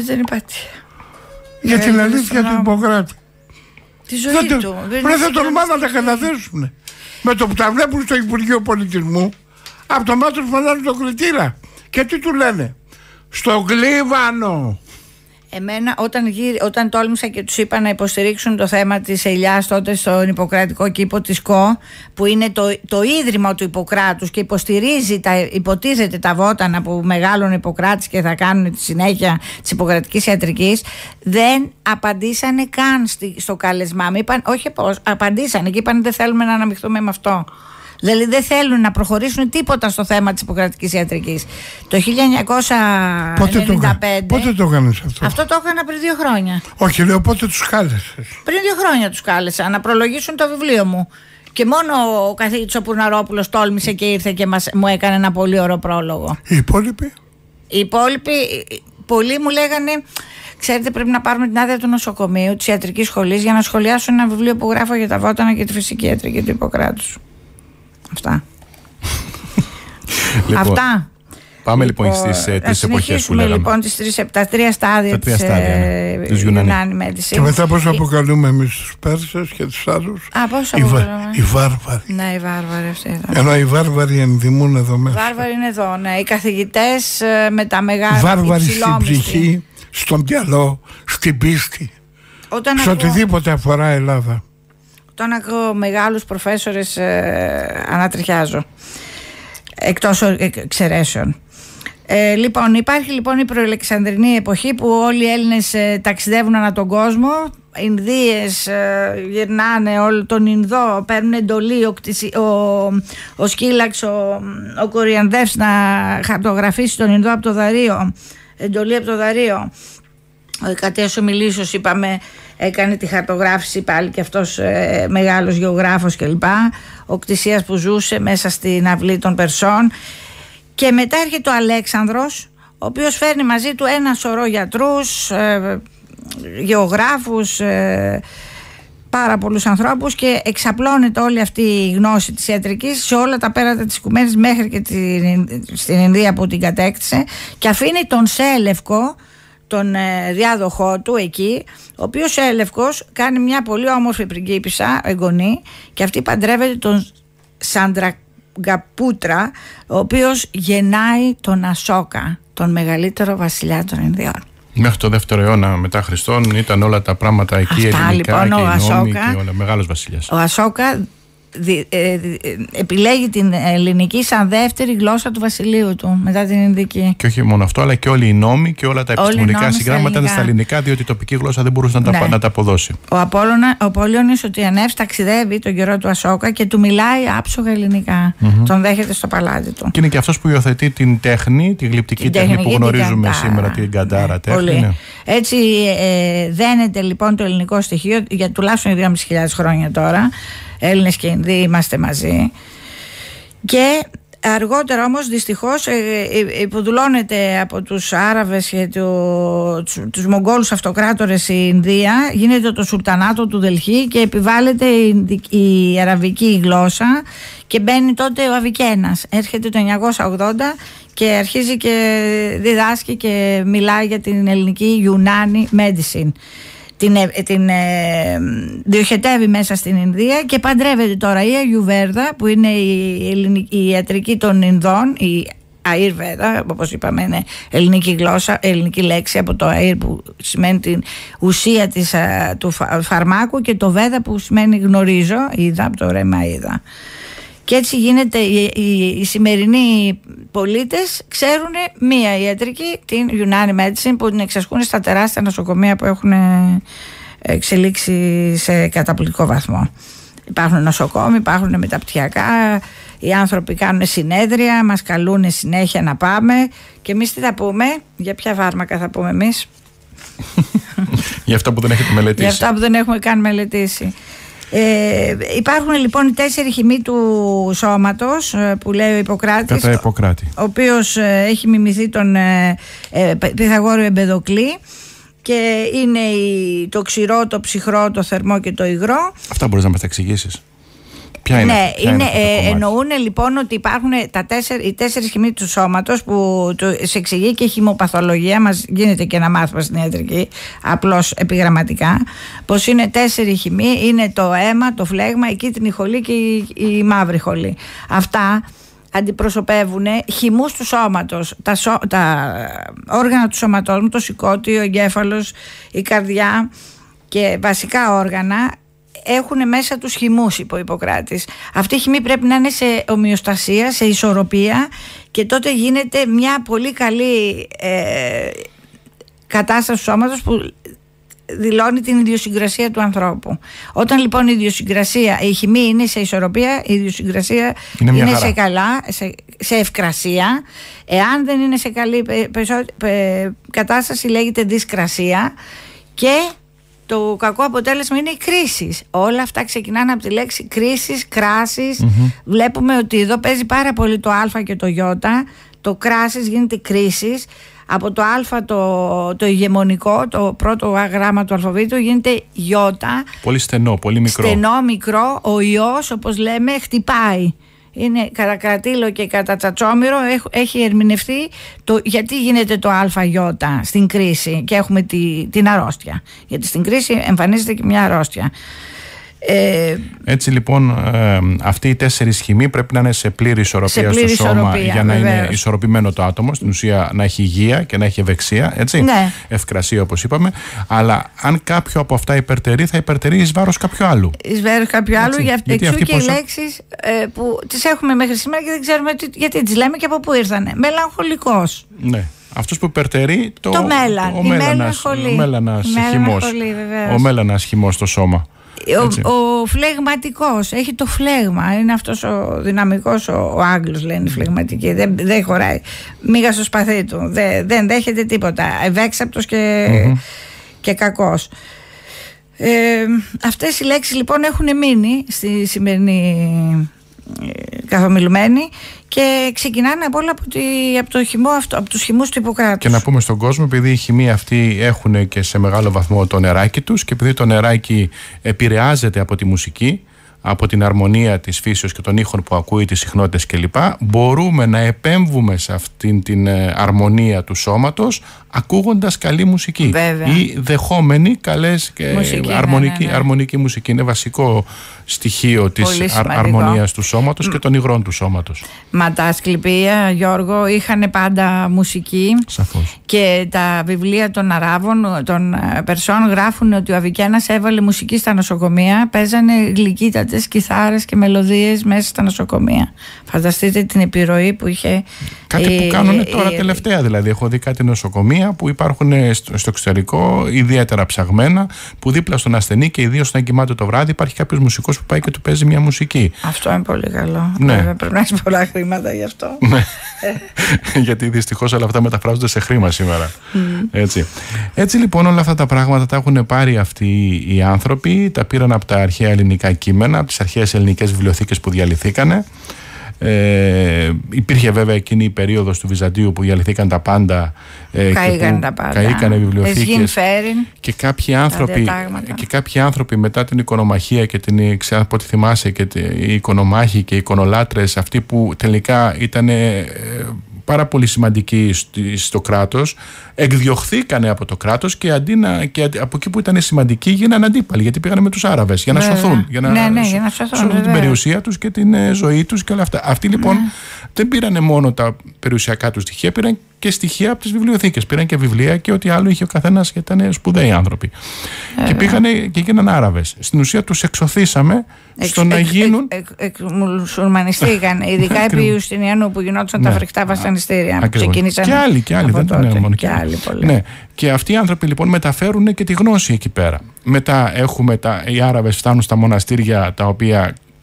για την αλήθεια του Ιπποκράτη. Τη ζωή του. Δεν τολμάνε να τα καταθέσουν. Με το που τα βλέπουν στο Υπουργείο Πολιτισμού, από το μάτος φωνάζουν τον κριτήρα. Και τι του λένε? Στο Κλίβανο. Εμένα όταν τόλμησα και τους είπα να υποστηρίξουν το θέμα της ελιάς τότε στον Ιπποκρατικό κήπο της ΚΟ, που είναι το ίδρυμα του Ιπποκράτους και υποστηρίζει υποτίθεται τα βότανα που μεγάλων Ιπποκράτης και θα κάνουν τη συνέχεια της Ιπποκρατικής Ιατρικής, δεν απαντήσανε καν στο κάλεσμά μου. Είπαν, όχι πώς, απαντήσανε και είπαν δεν θέλουμε να αναμειχθούμε με αυτό. Δηλαδή δεν θέλουν να προχωρήσουν τίποτα στο θέμα της Ιπποκρατικής Ιατρικής. Το 1995... Πότε το έκανες αυτό? Αυτό το έκανα πριν 2 χρόνια. Όχι, λέω πότε τους κάλεσες? Πριν 2 χρόνια τους κάλεσα να προλογίσουν το βιβλίο μου. Και μόνο ο καθηγητής ο Πουρναρόπουλος τόλμησε και ήρθε και μου έκανε ένα πολύ ωραίο πρόλογο. Οι υπόλοιποι? Οι υπόλοιποι, πολλοί μου λέγανε... Ξέρετε, πρέπει να πάρουμε την άδεια του νοσοκομείου, της ιατρικής σχολής, για να σχολιάσουν ένα βιβλίο που γράφω για τα βότανα και τη φυσική ιατρική του Ιπποκράτους. Αυτά. Λοιπόν, αυτά. Πάμε λοιπόν στις εποχές που λέγαμε. Λοιπόν τα 3 στάδια της Γιουνάνι Μέντισιν. Και μετά πώς αποκαλούμε εμείς τους Πέρσες και τους άλλους? Πώς αποκαλούμε? Οι βάρβαροι. Ναι, οι βάρβαροι αυτοί ήταν. Ενώ οι βάρβαροι ενδυμούν εδώ μέσα. Οι βάρβαροι είναι εδώ, ναι. Οι καθηγητές με τα μεγάλα βάρβαροι στην ψυχή, στον μυαλό, στην πίστη, σε οτιδήποτε αφορά Ελλάδα. Όταν ακούω μεγάλους προφέσορες ανατριχιάζω, εκτός εξαιρέσεων. Λοιπόν, υπάρχει λοιπόν η προελεξανδρινή εποχή που όλοι οι Έλληνες ταξιδεύουν ανά τον κόσμο. Ινδίες γυρνάνε όλο τον Ινδό, παίρνουν εντολή ο Σκύλαξ, ο Κοριανδεύς να χαρτογραφήσει τον Ινδό από το Δαρείο, εντολή από το Δαρείο. Ο Εκατέος ο Μιλήσος, είπαμε, έκανε τη χαρτογράφηση πάλι και αυτός μεγάλος γεωγράφος κλπ. Ο Κτησίας που ζούσε μέσα στην αυλή των Περσών. Και μετά έρχεται ο Αλέξανδρος, ο οποίος φέρνει μαζί του ένα σωρό γιατρούς, γεωγράφους, πάρα πολλούς ανθρώπους, και εξαπλώνεται όλη αυτή η γνώση της ιατρικής σε όλα τα πέρατα της Οικουμένης μέχρι και στην Ινδία που την κατέκτησε, και αφήνει τον Σέλευκο, τον διάδοχό του εκεί, ο οποίος Σέλευκος κάνει μια πολύ όμορφη πριγκίπισσα εγγονή, και αυτή παντρεύεται τον Σαντραγκαπούτρα, ο οποίος γεννάει τον Ασόκα, τον μεγαλύτερο βασιλιά των Ινδιών. Μέχρι το 2ο αιώνα μετά Χριστόν ήταν όλα τα πράγματα εκεί ελληνικά, λοιπόν, και οι νόμοι και όλα, μεγάλος βασιλιάς. Ο Ασόκα επιλέγει την ελληνική σαν δεύτερη γλώσσα του βασιλείου του μετά την Ινδική. Και όχι μόνο αυτό, αλλά και όλοι οι νόμοι και όλα τα επιστημονικά συγγράμματα ήταν στα ελληνικά, διότι η τοπική γλώσσα δεν μπορούσε να τα αποδώσει. Ο Απόλλωνας ο Τιανεύς ταξιδεύει τον καιρό του Ασόκα και του μιλάει άψογα ελληνικά. Τον δέχεται στο παλάτι του. Και είναι και αυτός που υιοθετεί την τέχνη, τη γλυπτική τέχνη που γνωρίζουμε σήμερα, την καντάρα τέχνη. Ναι. Έτσι δένεται λοιπόν το ελληνικό στοιχείο για τουλάχιστον 2.500 χρόνια τώρα. Έλληνες και Ινδοί είμαστε μαζί. Και αργότερα όμως δυστυχώς υποδουλώνεται από τους Άραβες και τους Μογγόλους αυτοκράτορες η Ινδία, γίνεται το Σουλτανάτο του Δελχή και επιβάλλεται η αραβική γλώσσα, και μπαίνει τότε ο Αβικένας. Έρχεται το 980 και αρχίζει και διδάσκει και μιλάει για την ελληνική Γιουνάνι Μέντισιν. Την διοχετεύει μέσα στην Ινδία και παντρεύεται τώρα η Αγιουβέρδα, που είναι η ιατρική των Ινδών, η Αϊρβέδα, όπως είπαμε είναι ελληνική γλώσσα, ελληνική λέξη από το Αϊρ που σημαίνει την ουσία του φαρμάκου, και το Βέδα που σημαίνει γνωρίζω, είδα από το ρέμα είδα. Και έτσι γίνεται οι σημερινοί πολίτες ξέρουν μία ιατρική, την Γιουνάνι Medicine, που την εξασκούν στα τεράστια νοσοκομεία που έχουν εξελίξει σε καταπληκτικό βαθμό. Υπάρχουν νοσοκόμοι, υπάρχουν μεταπτυχιακά, οι άνθρωποι κάνουν συνέδρια, μας καλούν συνέχεια να πάμε, και εμείς τι θα πούμε, για ποια φάρμακα θα πούμε εμείς? Για αυτά που δεν έχετε μελετήσει. Για αυτά που δεν έχουμε καν μελετήσει. Υπάρχουν λοιπόν οι 4 χυμοί του σώματος που λέει ο Ιπποκράτης, κατά Ιπποκράτη, ο οποίος έχει μιμηθεί τον Πυθαγόριο Εμπεδοκλή, και είναι το ξηρό, το ψυχρό, το θερμό και το υγρό. Αυτά μπορείς να μας τα εξηγήσεις? Ποια είναι, εννοούν λοιπόν ότι υπάρχουν οι 4 χυμοί του σώματος που σε εξηγεί και η χυμοπαθολογία, μας γίνεται και ένα μάθημα στην ιατρική, απλώς επιγραμματικά, πως είναι 4 χυμοί, είναι το αίμα, το φλέγμα, η κίτρινη χολή και η μαύρη χολή. Αυτά αντιπροσωπεύουν χυμούς του σώματος, τα όργανα του σώματός μου, το σηκώτη, ο εγκέφαλος, η καρδιά και βασικά όργανα έχουν μέσα τους χυμούς, είπε ο Ιπποκράτης. Αυτή η χυμή πρέπει να είναι σε ομοιοστασία, σε ισορροπία, και τότε γίνεται μια πολύ καλή κατάσταση του σώματος που δηλώνει την ιδιοσυγκρασία του ανθρώπου. Όταν λοιπόν η χυμή είναι σε ισορροπία, η ιδιοσυγκρασία είναι σε καλά, σε ευκρασία. Εάν δεν είναι σε καλή κατάσταση, λέγεται δυσκρασία, και το κακό αποτέλεσμα είναι οι κρίσεις. Όλα αυτά ξεκινάνε από τη λέξη κρίσεις, κράσεις. Βλέπουμε ότι εδώ παίζει πάρα πολύ το α και το ι. Το κράσεις γίνεται κρίσεις. Από το α το ηγεμονικό, το πρώτο γράμμα του αλφαβήτου, γίνεται γιώτα. Πολύ στενό, πολύ μικρό. Στενό, μικρό. Ο ιός, όπως λέμε, χτυπάει. Είναι κατά κρατήλο και κατά τσατσόμυρο. Έχει ερμηνευτεί γιατί γίνεται το ΑΙ στην κρίση και έχουμε την αρρώστια. Γιατί στην κρίση εμφανίζεται και μια αρρώστια. Έτσι λοιπόν αυτοί οι 4 χυμοί πρέπει να είναι σε πλήρη ισορροπία στο σώμα, για να είναι ισορροπημένο το άτομο, στην ουσία να έχει υγεία και να έχει ευεξία, έτσι, ναι. Ευκρασία όπως είπαμε. Αλλά αν κάποιο από αυτά υπερτερεί, θα υπερτερεί εις βάρος κάποιου άλλου. Εις βάρος κάποιου άλλου, εξού και οι λέξεις που τις έχουμε μέχρι σήμερα και δεν ξέρουμε γιατί τις λέμε και από πού ήρθανε. Μελαγχολικός. Ναι. Αυτός που υπερτερεί το ο μέλανας χυμός στο σώμα. Ο φλεγματικός έχει το φλέγμα, είναι αυτός ο δυναμικός, ο Άγγλος λένε φλεγματική, δεν χωράει μίγα στο σπαθί του, δεν δέχεται τίποτα, ευέξαπτος και κακός. Αυτές οι λέξεις λοιπόν έχουν μείνει στη σημερινή καθομιλουμένη και ξεκινάνε από όλα από το χυμό αυτό, από τους χυμούς του Ιπποκράτους. Και να πούμε στον κόσμο, επειδή οι χυμοί αυτοί έχουν και σε μεγάλο βαθμό το νεράκι τους και επειδή το νεράκι επηρεάζεται από τη μουσική, από την αρμονία της φύσεως και των ήχων που ακούει, τις συχνότητες κλπ, μπορούμε να επέμβουμε σε αυτήν την αρμονία του σώματος ακούγοντας καλή μουσική. Βέβαια. Ή δεχόμενη καλές και αρμονική μουσική. Είναι βασικό στοιχείο της αρμονίας του σώματος και των υγρών του σώματος. Μα τα Ασκληπία, Γιώργο, είχαν πάντα μουσική. Σαφώς. Και τα βιβλία των Αράβων, των Περσών, γράφουν ότι ο Αβικένας έβαλε μουσική στα νοσοκομεία, παίζανε γλυκύτατες κιθάρες και μελωδίες μέσα στα νοσοκομεία. Φανταστείτε την επιρροή που είχε. Κάτι που κάνουν τώρα τελευταία, δηλαδή. Έχω δει κάτι νοσοκομεία που υπάρχουν στο εξωτερικό, ιδιαίτερα ψαγμένα, που δίπλα στον ασθενή και ιδίως όταν κοιμάται το βράδυ υπάρχει κάποιος μουσικός που πάει και του παίζει μια μουσική. Αυτό είναι πολύ καλό. Ναι. Βέβαια, πρέπει να έχει πολλά χρήματα γι' αυτό. Ναι. Γιατί δυστυχώς όλα αυτά μεταφράζονται σε χρήμα σήμερα. Έτσι λοιπόν όλα αυτά τα πράγματα τα έχουν πάρει αυτοί οι άνθρωποι, τα πήραν από τα αρχαία ελληνικά κείμενα, από τις αρχαίες ελληνικές βιβλιοθήκες που διαλυθήκανε. Υπήρχε βέβαια εκείνη η περίοδος του Βυζαντίου που διαλυθήκαν τα πάντα, καήκανε βιβλιοθήκες και κάποιοι άνθρωποι μετά την οικονομαχία και από ό,τι θυμάσαι και οι οικονομάχοι και οι εικονολάτρες, αυτοί που τελικά ήταν πάρα πολύ σημαντικοί στο κράτος, εκδιωχθήκανε από το κράτος και από εκεί που ήταν σημαντικοί γίνανε αντίπαλοι, γιατί πήγανε με τους Άραβες για να σωθούν, για να σωθούν την περιουσία τους και την ζωή τους και όλα αυτά. Αυτοί λοιπόν δεν πήρανε μόνο τα περιουσιακά τους στοιχεία, πήραν και στοιχεία από τις βιβλιοθήκες, πήραν και βιβλία και ό,τι άλλο είχε ο καθένας, γιατί ήταν σπουδαίοι άνθρωποι. Και πήγανε και γίνανε Άραβες. Στην ουσία τους εξωθήσαμε στο να γίνουν. Μουσουλμανιστήκαν, ειδικά επί Ιουστινιανού που γινόντουσαν τα φρικτά βασανιστήρια. Και άλλοι δεν ήταν μόνο και άλλοι. Ναι. Και αυτοί οι άνθρωποι λοιπόν μεταφέρουν και τη γνώση εκεί πέρα. Μετά οι Άραβες φτάνουν στα μοναστήρια, τα οποία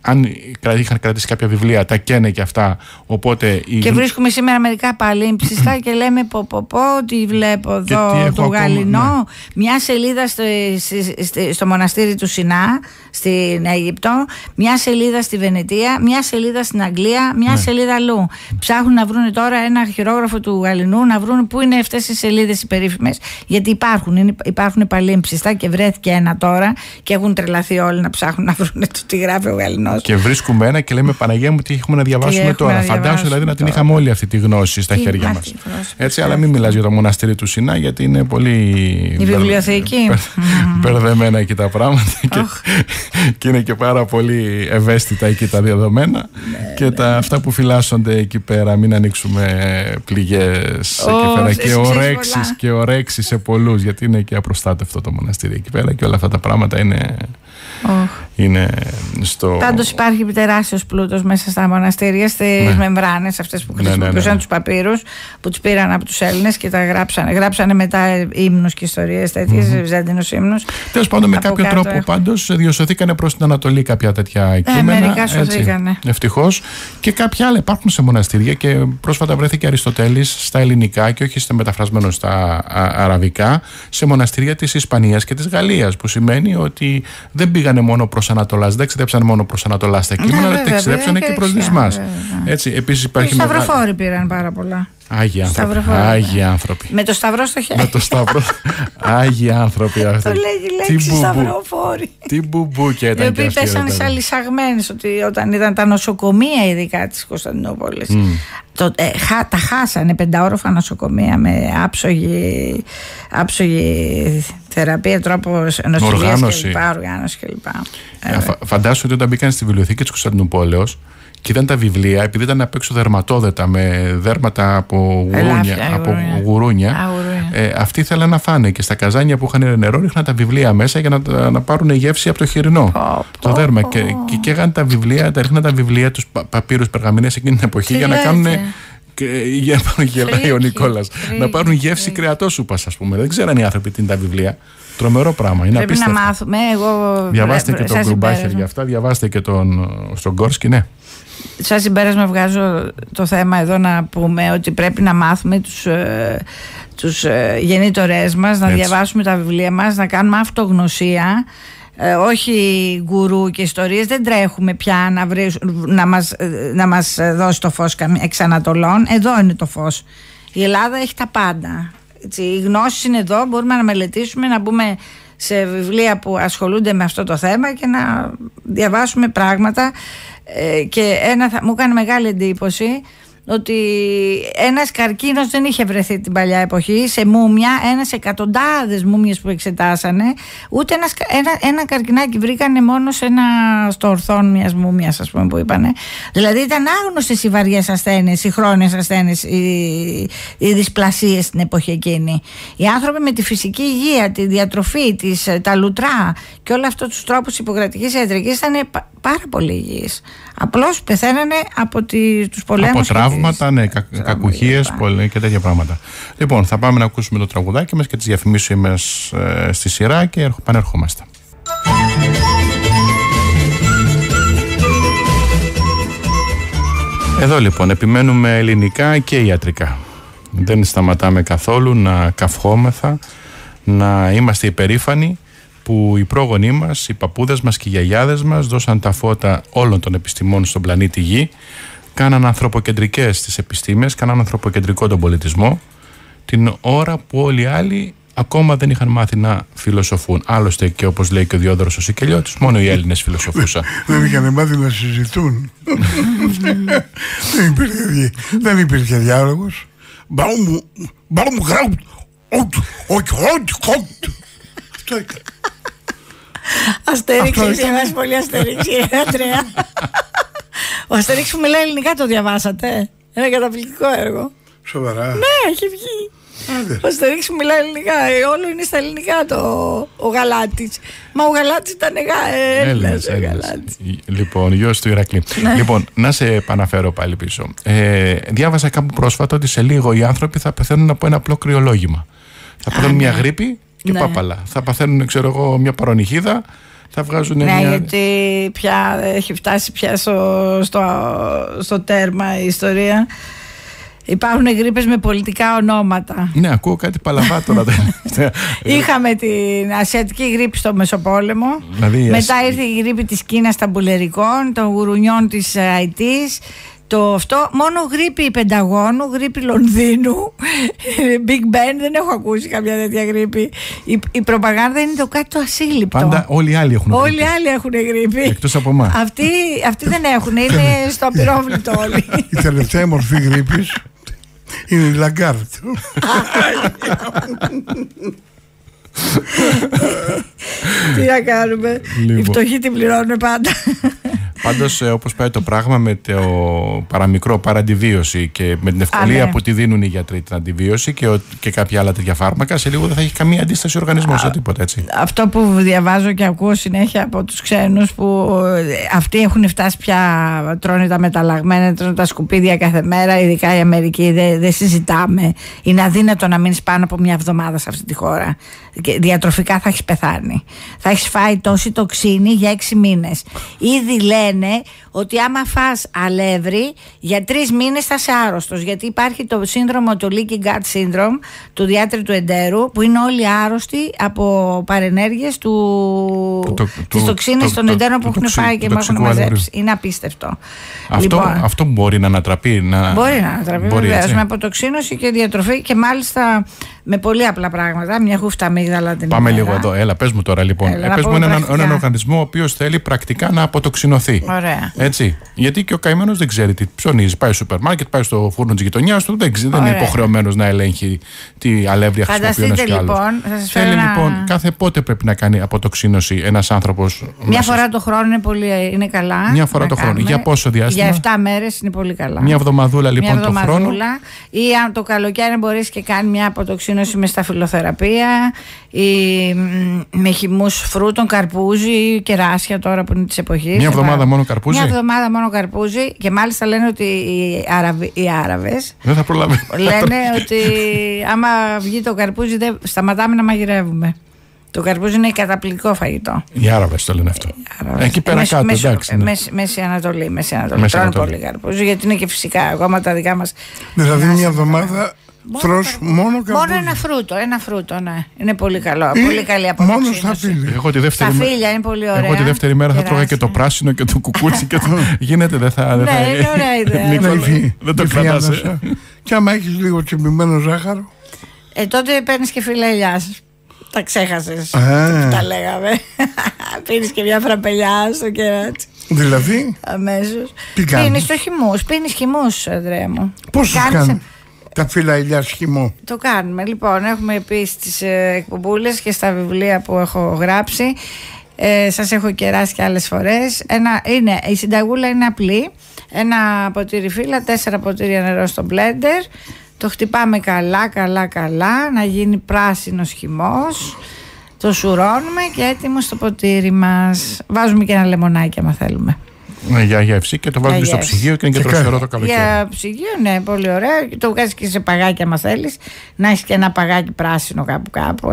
αν είχαν κρατήσει κάποια βιβλία, τα καίνε και αυτά. Οπότε και βρίσκουμε σήμερα μερικά παλίμψιστα και λέμε πω ότι βλέπω εδώ το Γαλινό, ναι. Μια σελίδα στο μοναστήρι του Σινά στην Αίγυπτο, μια σελίδα στη Βενετία, μια σελίδα στην Αγγλία, μια σελίδα αλλού. Ψάχνουν να βρουν τώρα ένα αρχαιόγραφο του Γαλινού, να βρουν πού είναι αυτές οι σελίδες οι περίφημες, γιατί υπάρχουν παλίμψιστα και βρέθηκε ένα τώρα και έχουν τρελαθεί όλοι να ψάχνουν να βρουν το τι γράφει ο Γαλινός. Και βρίσκουμε ένα και λέμε Παναγία μου, τι έχουμε να διαβάσουμε τώρα. Φαντάσου δηλαδή να την είχαμε όλη αυτή τη γνώση στα χέρια μας. Έτσι, αλλά μην μιλάς για το μοναστήρι του Σινά, γιατί είναι πολύ. Η βιβλιοθήκη. Μπερδεμένα εκεί τα πράγματα και είναι και πάρα πολύ ευαίσθητα εκεί τα δεδομένα. Και αυτά που φυλάσσονται εκεί πέρα, μην ανοίξουμε πληγές εκεί πέρα και ορέξεις σε πολλούς, γιατί είναι και απροστάτευτο το μοναστήρι εκεί πέρα και όλα αυτά τα πράγματα είναι στο. Πάντως υπάρχει τεράστιος πλούτος μέσα στα μοναστήρια, στις μεμβράνες αυτές που χρησιμοποιούσαν τους παπύρους που τους πήραν από τους Έλληνες και τα γράψανε μετά ύμνους και ιστορίες τέτοιες, βυζάντινους ύμνους. Τέλος πάντων, με κάποιο τρόπο πάντως διασωθήκανε προς την Ανατολή κάποια τέτοια κείμενα. Μερικά σωθήκανε. Ευτυχώς. Και κάποια άλλα υπάρχουν σε μοναστήρια και πρόσφατα βρέθηκε Αριστοτέλης στα ελληνικά και όχι μεταφρασμένο στα αραβικά σε μοναστήρια της Ισπανίας και της Γαλλίας, που σημαίνει ότι δεν πήγανε μόνο προς Ανατολάς, δεν ταξιδέψαν μόνο προς Ανατολάς τα κείμενα, αλλά ταξιδέψαν και προς δυσμάς. Έτσι, επίσης υπάρχει. Οι σταυροφόροι πήραν πάρα πολλά. Άγιοι άνθρωποι. Με το σταυρό στο χέρι. Με το σταυρό. Άγιοι άνθρωποι αυτοί. Το λέγει η λέξη σταυροφόροι. Τι μπουμπούκια ήταν. Οι οποίοι πέσανε σαν λυσαγμένες όταν είδαν τα νοσοκομεία, ειδικά της Κωνσταντινούπολης. Τα χάσανε, 5όροφα νοσοκομεία με άψογη θεραπεία, τρόπο νοσηλείας κλπ. Οργάνωση κλπ. Φαντάσου ότι όταν μπήκαν στη βιβλιοθήκη της Κωνσταντινούπολεως και είδαν τα βιβλία, επειδή ήταν απ' έξω δερματόδετα με δέρματα από γουρούνια, αυτοί ήθελαν να φάνε και στα καζάνια που είχαν νερό ρίχναν τα βιβλία μέσα για να πάρουν γεύση από το χοιρινό. Το δέρμα. Και καίγαν τα βιβλία, ρίχναν τα βιβλία, τους παπύρους, περγαμηνές εκείνη την εποχή για να κάνουν. Γελάει ο Νικόλας. Να πάρουν γεύση κρεατόσουπας, ας πούμε. Δεν ξέραν οι άνθρωποι τι είναι τα βιβλία. Τρομερό πράγμα. Είναι απίστευτο. Πρέπει να μάθουμε. Διαβάστε και τον Γκρουμπάχερ για αυτά, διαβάστε και τον Στρογκόρσκι, ναι. Σαν συμπέρασμα βγάζω το θέμα εδώ να πούμε ότι πρέπει να μάθουμε τους γεννήτορές μας, να διαβάσουμε τα βιβλία μας, να κάνουμε αυτογνωσία, όχι γκουρού και ιστορίες. Δεν τρέχουμε πια να μας δώσει το φως εξ Ανατολών. Εδώ είναι το φως. Η Ελλάδα έχει τα πάντα. Έτσι, οι γνώσεις είναι εδώ, μπορούμε να μελετήσουμε, να μπούμε σε βιβλία που ασχολούνται με αυτό το θέμα και να διαβάσουμε πράγματα. Και μου έκανε μεγάλη εντύπωση ότι ένας καρκίνος δεν είχε βρεθεί την παλιά εποχή σε μούμια, εκατοντάδες μούμιες που εξετάσανε, ούτε ένα καρκινάκι βρήκανε μόνο στο ορθόν μιας μούμιας, ας πούμε, που είπανε. Δηλαδή ήταν άγνωστες οι βαριές ασθένειες, οι χρόνιες ασθένειες, οι δυσπλασίες στην εποχή εκείνη. Οι άνθρωποι με τη φυσική υγεία, τη διατροφή, τα λουτρά και όλα αυτά τους τρόπους υποκρατικής ιατρικής ήταν πάρα πολύ υγιείς. Απλώς πεθαίνανε από τους πολέμους. Από τραύματα, ναι, κακουχίες και τέτοια πράγματα. Λοιπόν, θα πάμε να ακούσουμε το τραγουδάκι μας και τις διαφημίσεις μας στη σειρά και πανερχόμαστε. Εδώ λοιπόν επιμένουμε ελληνικά και ιατρικά. Δεν σταματάμε καθόλου να καυχόμεθα, να είμαστε υπερήφανοι που οι πρόγονοί μας, οι παππούδες μας και οι γιαγιάδες μας δώσαν τα φώτα όλων των επιστημών στον πλανήτη Γη, κάναν ανθρωποκεντρικές τις επιστήμες, κάναν ανθρωποκεντρικό τον πολιτισμό, την ώρα που όλοι οι άλλοι ακόμα δεν είχαν μάθει να φιλοσοφούν. Άλλωστε, και όπως λέει και ο Διόδωρος ο Σικελιώτης, μόνο οι Έλληνες φιλοσοφούσαν. Δεν είχαν μάθει να συζητούν. Δεν υπήρχε διάλογος. Αυτό ήταν. Αστέριξ, είσαι πολύ Αστέριξ, Αντρέα. Ο Αστέριξ που μιλάει ελληνικά το διαβάσατε? Ένα καταπληκτικό έργο. Σοβαρά? Ναι, έχει βγει. Ο Αστέριξ που μιλάει ελληνικά. Όλο είναι στα ελληνικά ο Γαλάτης. Μα ο Γαλάτης ήταν Έλληνας. Λοιπόν, γιος του Ηρακλή. Λοιπόν, να σε επαναφέρω πάλι πίσω. Διάβασα κάπου πρόσφατα ότι σε λίγο οι άνθρωποι θα πεθαίνουν από ένα απλό κρυολόγημα. Θα παθαίνουν μια γρίπη και πάπαλα. Θα παθαίνουν, ξέρω εγώ, μια παρονυχίδα θα βγάζουν ναι, γιατί πια έχει φτάσει πια στο τέρμα η ιστορία. Υπάρχουν γρίπες με πολιτικά ονόματα. Ναι, ακούω κάτι παλαβάτορα. Είχαμε την ασιατική γρίπη στο Μεσοπόλεμο. Δηλαδή, μετά ήρθε η γρίπη της Κίνας των πουλερικών, των γουρουνιών της Αιτής. Μόνο γρίπη Πενταγώνου, γρίπη Λονδίνου, Big Ben, δεν έχω ακούσει καμιά τέτοια γρίπη. Η προπαγάνδα είναι το κάτι το ασύλληπτο. Πάντα όλοι οι άλλοι έχουν γρίπη. Όλοι οι άλλοι έχουν γρίπη. Εκτός από εμάς. Αυτοί δεν έχουν, είναι στο απειρόβλητο όλοι. Η τελευταία μορφή γρίπης είναι η Λαγκάρτ. Τι να κάνουμε, οι φτωχοί την πληρώνουν πάντα. Πάντως, όπως πάει το πράγμα με το παραμικρό παραντιβίωση και με την ευκολία που τη δίνουν οι γιατροί την αντιβίωση και κάποια άλλα τέτοια φάρμακα, σε λίγο δεν θα έχει καμία αντίσταση ο οργανισμός σε τίποτα, έτσι. Αυτό που διαβάζω και ακούω συνέχεια από τους ξένους, που αυτοί έχουν φτάσει πια, τρώνε τα μεταλλαγμένα, τρώνε τα σκουπίδια κάθε μέρα, ειδικά η Αμερική, δεν συζητάμε. Είναι αδύνατο να μείνεις πάνω από μια εβδομάδα σε αυτή τη χώρα. Διατροφικά θα έχεις πεθάνει. Θα έχεις φάει τόση τοξίνη για 6 μήνες. Ήδη λένε ότι άμα φας αλεύρι για 3 μήνες θα είσαι άρρωστος, γιατί υπάρχει το σύνδρομο, το leaky gut syndrome, του διάτριτου εντέρου, που είναι όλοι άρρωστοι από παρενέργειες της τοξίνης των εντέρων που έχουν φάει και έχουν μαζέψει. Είναι απίστευτο. Αυτό μπορεί να ανατραπεί. Μπορεί να ανατραπεί, βεβαίως, με αποτοξίνωση και διατροφή, και μάλιστα με πολύ απλά πράγματα. Μια χούφτα αμύγδαλα την Πάμε ημέρα. λίγο εδώ. Έλα, πες μου τώρα λοιπόν. Πες μου έναν οργανισμό ο οποίος θέλει πρακτικά να αποτοξινωθεί. Ωραία. Έτσι. Γιατί και ο καημένος δεν ξέρει τι ψωνίζει. Πάει στο σούπερ μάρκετ, πάει στο φούρνο της γειτονιάς του, δεν είναι υποχρεωμένος να ελέγχει τι αλεύρια χρησιμοποιεί ένας κι άλλος. Θέλει λοιπόν, κάθε πότε πρέπει να κάνει αποτοξίνωση ένας άνθρωπος. Μια φορά το χρόνο είναι καλά. Μια φορά το χρόνο. Για πόσο διάστημα? Για 7 μέρες είναι πολύ καλά. Μια εβδομαδούλα λοιπόν το χρόνο. Ή αν το καλοκαίρι μπορείς και κάνει μια αποτοξίνωση με σταφυλοθεραπεία ή με χυμούς φρούτων, καρπούζι, κεράσια τώρα που είναι της εποχής. Μια εβδομάδα μόνο καρπούζι. Μια εβδομάδα μόνο καρπούζι, και μάλιστα λένε ότι οι Άραβες δεν θα προλάβει. Λένε ότι άμα βγει το καρπούζι δεν σταματάμε να μαγειρεύουμε. Το καρπούζι είναι καταπληκτικό φαγητό. Οι Άραβες το λένε αυτό. Εκεί πέρα κάτω, εντάξει. Μέση Ανατολή. Τρώνε πολύ καρπούζι, γιατί είναι και φυσικά. Ακόμα τα δικά μας. Δηλαδή μια εβδομάδα τρως μόνο καρπούζι. Μόνο ένα φρούτο, ναι. Είναι πολύ καλό. Πολύ καλή αποτοξίνωση. Μόνο στα φύλλα. Στα φύλλα είναι πολύ ωραία. Εγώ τη δεύτερη μέρα θα τρώγα και το πράσινο και το κουκούτσι. Γίνεται, δεν θα. Ναι, είναι ωραία ιδέα. Δεν το κρατάς. Και άμα έχεις λίγο τσιμπημένο ζάχαρο. Τότε παίρνεις και φύλλα ελιάς. Τα ξέχασες. Τα λέγαμε. Πίνεις και μια φραπελιά στο κεράτσι. Δηλαδή. Αμέσως. Πίνεις χυμούς, Ανδρέα μου. Πώς τους κάνουν τα φύλλα ελιάς χυμό? Το κάνουμε. Λοιπόν, έχουμε πει στις εκπομπούλες και στα βιβλία που έχω γράψει. Σας έχω κεράσει και άλλες φορές. Η συνταγούλα είναι απλή. Ένα ποτήρι φύλλα, 4 ποτήρια νερό στο μπλέντερ. Το χτυπάμε καλά, να γίνει πράσινος χυμός. Το σουρώνουμε και έτοιμο στο ποτήρι μας. Βάζουμε και ένα λεμονάκι άμα θέλουμε. Για γεύση, και το βάζουμε στο ψυγείο και είναι και τροσερό το καλοκαίρι. Για ψυγείο, ναι, πολύ ωραία. Το βγάζεις και σε παγάκι άμα θέλεις. Να έχεις και ένα παγάκι πράσινο κάπου.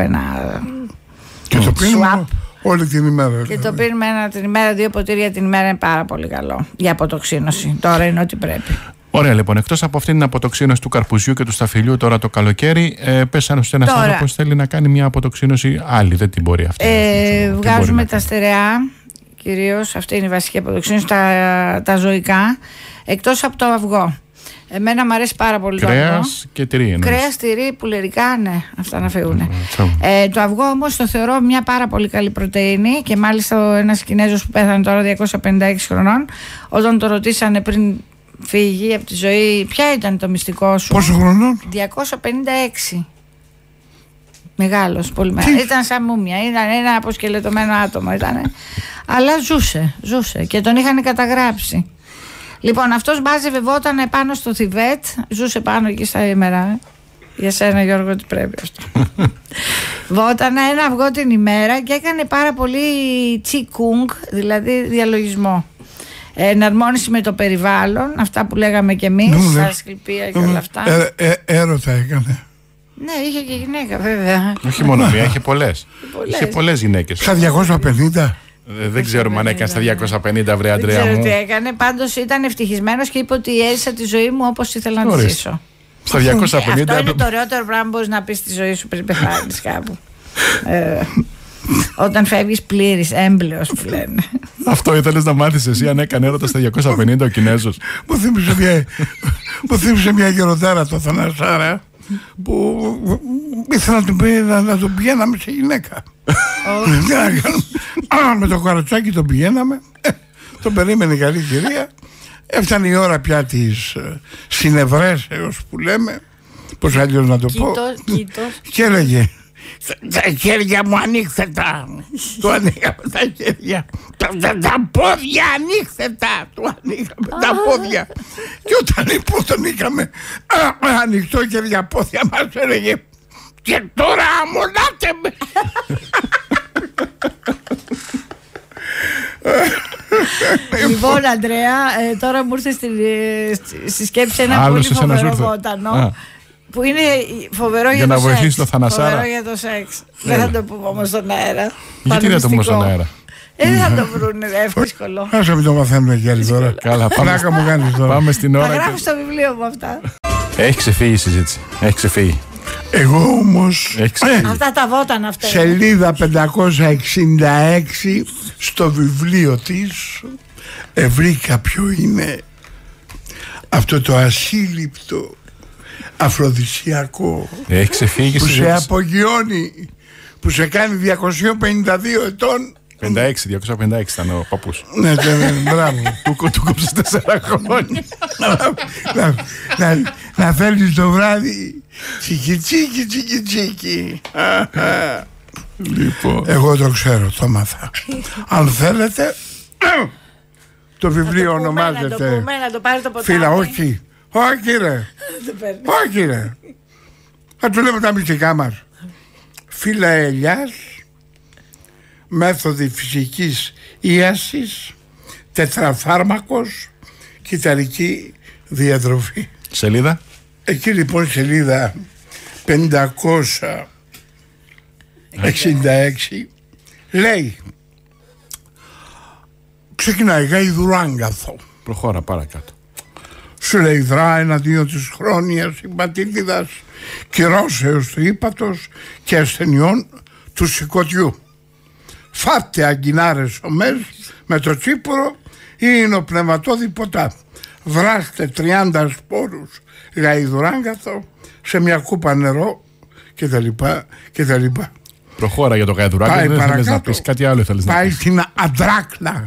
Και το πίνουμε όλη την ημέρα. Και το πίνουμε την ημέρα, 2 ποτήρια την ημέρα, είναι πάρα πολύ καλό για αποτοξίνωση. Τώρα είναι ό,τι πρέπει. Ωραία, λοιπόν. Εκτός από αυτήν την αποτοξίνωση του καρπουζιού και του σταφυλιού τώρα το καλοκαίρι, πέσανε σε ένας άνθρωπος θέλει να κάνει μια αποτοξίνωση άλλη. Δεν την μπορεί αυτή. Βγάζουμε τα στερεά, κυρίως. Αυτή είναι η βασική αποτοξίνωση, τα ζωικά. Εκτός από το αυγό. Εμένα μου αρέσει πάρα πολύ το αυγό. Κρέας και τυρί. Κρέας, τυρί, πουλερικά, ναι, αυτά να φύγουν. Το αυγό όμως το θεωρώ μια πάρα πολύ καλή πρωτεΐνη, και μάλιστα ένας Κινέζος που πέθανε τώρα 256 χρονών, όταν το ρωτήσανε πριν φύγει από τη ζωή, ποια ήταν το μυστικό σου? Πόσο χρονών? 256. Μεγάλος, πολύ μεγάλος. Ήταν σαν μούμια, ήταν ένα αποσκελετωμένο άτομο ήτανε. Αλλά ζούσε και τον είχαν καταγράψει. Λοιπόν, αυτός μπάζευε βότανα επάνω στο Θιβέτ, ζούσε πάνω εκεί στα ημέρα. Για σένα, Γιώργο, τι πρέπει αυτό. Βότανα ένα αυγό την ημέρα και έκανε πάρα πολύ τσικούγκ, δηλαδή διαλογισμό. Εναρμόνιση με το περιβάλλον, αυτά που λέγαμε κι εμείς, στα Ασκληπία και όλα αυτά. Έρωτα έκανε. Ναι, είχε και γυναίκα, βέβαια. Όχι μόνο μία, είχε πολλές. Είχε πολλές γυναίκες. Στα 250. Δεν ξέρουμε αν έκανε στα 250, βρε Αντρέα μου. Δεν ξέρω τι έκανε. Πάντως ήταν ευτυχισμένος και είπε ότι έζησα τη ζωή μου όπως ήθελα να τη ζήσω. Στα 250. Αυτό είναι το ωραιότερο πράγμα που μπορείς να πεις στη ζωή σου πριν πεθάνεις κάπου. Όταν φεύγεις πλήρης, έμπλεος που λένε. Αυτό ήθελες να μάθεις εσύ, αν έκανε έρωτα στα 250 ο Κινέζος? Μου θύμισε μια γεροντάρα, το Θανασάρα, που ήθελα να τον πηγαίναμε σε γυναίκα. Με το καροτσάκι τον πηγαίναμε, τον περίμενε η καλή κυρία. Έφτανε η ώρα πια της συνευρέσεως που λέμε, πώς αλλιώς να το πω, και έλεγε: τα χέρια μου ανοίξτε τα. Του ανοίγαμε τα χέρια. Τα πόδια ανοίξτε τα. Του ανοίγαμε τα πόδια. Και όταν πρώτον είχαμε ανοιχτό χέρια πόδια, μας έλεγε: και τώρα αμολάτε με. Λοιπόν, Αντρέα, τώρα μου ήρθε στη σκέψη ένα πολύ φοβερό βότανο, που είναι φοβερό για το σεξ. Να βοηθήσει το Θανασάρα. Φοβερό για το σεξ. Δεν θα το πούμε όμως στον αέρα. Γιατί δεν το πούμε στον αέρα? Δεν θα το βρουν εύκολο. Ας μην το μαθαίνουμε κι άλλοι τώρα. Καλά, πάμε στην ώρα. Θα γράφω στο βιβλίο μου αυτά. Έχει ξεφύγει η συζήτηση. Έχει ξεφύγει. Εγώ όμως αυτά τα βότανα αυτά. Σελίδα 566 στο βιβλίο της βρήκα ποιο είναι αυτό το ασύλληπτο αφροδισιακό που σε απογειώνει, που σε κάνει 252 ετών. 256 ήταν ο παππούς. Ναι, μπράβο. Του κόψεις 4 χρόνια. Να θέλεις το βράδυ τσίκι. Εγώ το ξέρω, το μάθα. Αν θέλετε, το βιβλίο ονομάζεται Φίλα, όχι ρε. Θα του λέμε τα μυστικά μας. Φύλλα ελιάς, μέθοδοι φυσικής ίασης, τετραφάρμακος, κυταρική διατροφή. Σελίδα? Εκεί λοιπόν σελίδα 566 λέει, ξεκινάει γαϊδουράγκαθο. Προχώρα παρακάτω. Σου λέει δρά εναντίον της χρόνιας υπατήτηδας, κυρώσεως του ύπατος και ασθενειών του σηκωτιού. Φάτε αγκινάρες ομές με το τσίπουρο ή υνοπνευματώδη ποτά. Βράστε 30 σπόρους γαϊδουράγκαθο σε μια κούπα νερό κτλ. Προχώρα για το γαϊδουράγκαθο, δεν θέλεις να πεις κάτι άλλο? Πάει στην Αντράκλα.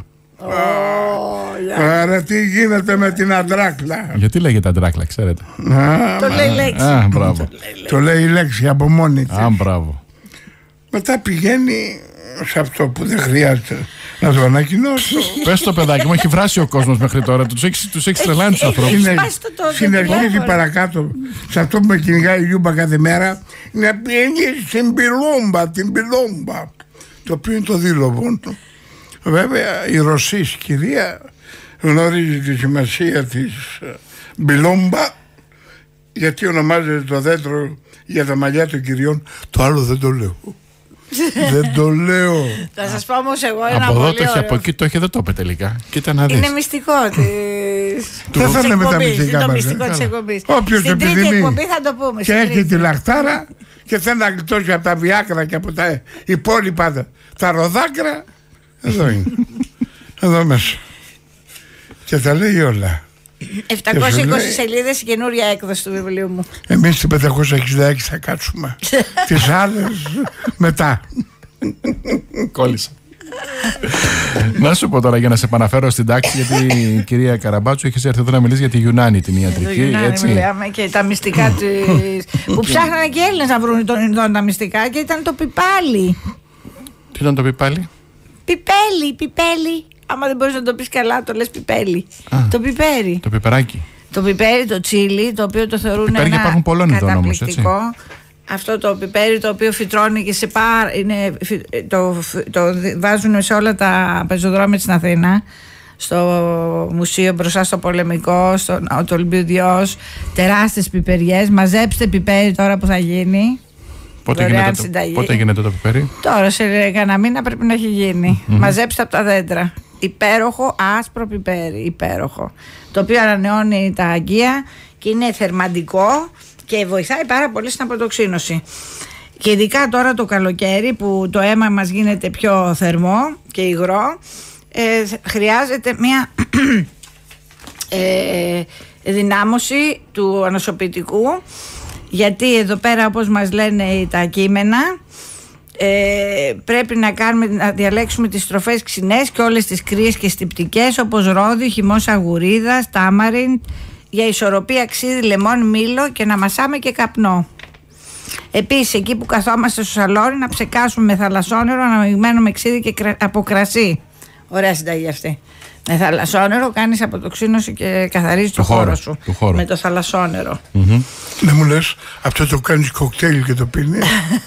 Άρα τι γίνεται με την Αντράκλα? Γιατί λέγεται Αντράκλα, ξέρετε? Το λέει λέξη. Το λέει λέξη από μόνη της. Μπράβο. Μετά πηγαίνει σε αυτό που δεν χρειάζεται να το ανακοινώσω. Πες το, παιδάκι μου, έχει βράσει ο κόσμος μέχρι τώρα. Τους έχεις τρελάνει τους ανθρώπους. Συνεχίζει παρακάτω σε αυτό που με κυνηγάει η Λιούμπα κάθε μέρα, να πηγαίνει στην την πιλόμπα, το οποίο είναι το δίλογο. Βέβαια η Ρωσής κυρία γνωρίζει τη σημασία της μπιλόμπα, γιατί ονομάζεται το δέντρο για τα μαλλιά των κυριών. Το άλλο δεν το λέω. Δεν το λέω. Θα σας πω όμως εγώ ένα από πολύ εδώ το έχει, από εκεί το έχει, δεν το είπε τελικά. Κοίτα να δεις. Είναι μυστικό δεν θα λέμε τα μυστικά μας. Το μυστικό της εκπομπής. Όποιος στην τρίτη εκπομπή θα το πούμε. Και έχει τη λαχτάρα και θέλει να γλιτώσει από τα βιάκρα και από τα υπόλοιπα τα ροδάκρα. Εδώ είναι. Εδώ μέσα. Και τα λέει όλα. 720 σελίδες η καινούρια έκδοση του βιβλίου μου. Εμείς στην 566 θα κάτσουμε. Τις άλλες μετά. Κόλλησα. Να σου πω τώρα, για να σε επαναφέρω στην τάξη, γιατί η κυρία Καραμπάτσου έχει έρθει εδώ να μιλήσει για τη Ιουνάνη, την ιατρική. Έτσι. Μιλάμε και τα μυστικά της. Που ψάχνανε και οι Έλληνες να βρουν τον Ινδόν τα μυστικά, και ήταν το πιπάλι. Τι ήταν το πιπάλι? Πιπέλι. Άμα δεν μπορείς να το πεις καλά, το λες πιπέλι. Το πιπέρι. Το πιπεράκι. Το πιπέρι, το τσίλι, το οποίο το θεωρούν πιπέρι ένα καταπληκτικό. Αυτό το πιπέρι, το οποίο φυτρώνει και σε το βάζουν σε όλα τα πεζοδρόμια στην Αθήνα, στο μουσείο μπροστά στο Πολεμικό, στο Ολυμπιοδιός, τεράστιες πιπεριές. Μαζέψτε πιπέρι τώρα που θα γίνει. Πότε γίνεται το πιπέρι? Τώρα σε κανένα μήνα πρέπει να έχει γίνει. Μαζέψτε από τα δέντρα. Υπέροχο, άσπρο πιπέρι, υπέροχο. Το οποίο ανανεώνει τα αγκία και είναι θερμαντικό και βοηθάει πάρα πολύ στην αποτοξίνωση. Και ειδικά τώρα το καλοκαίρι που το αίμα μας γίνεται πιο θερμό και υγρό, χρειάζεται μια δυνάμωση του ανοσοποιητικού, γιατί εδώ πέρα, όπως μας λένε τα κείμενα, πρέπει να διαλέξουμε τις τροφές ξινές και όλες τις κρύες και στιπτικές, όπως ρόδι, χυμός αγουρίδας, τάμαριν, για ισορροπία ξύδι, λεμόνι, μήλο, και να μασάμε και καπνό. Επίσης, εκεί που καθόμαστε στο σαλόνι, να ψεκάσουμε με θαλασσόνερο αναμειγμένο με ξύδι και από κρασί. Ωραία συνταγή αυτή. Με θαλασσόνερο κάνεις αποτοξίνωση και καθαρίζεις το χώρο σου. Με το θαλασσόνερο. Δεν μου λες, αυτό το κάνεις κοκτέιλ και το πίνεις?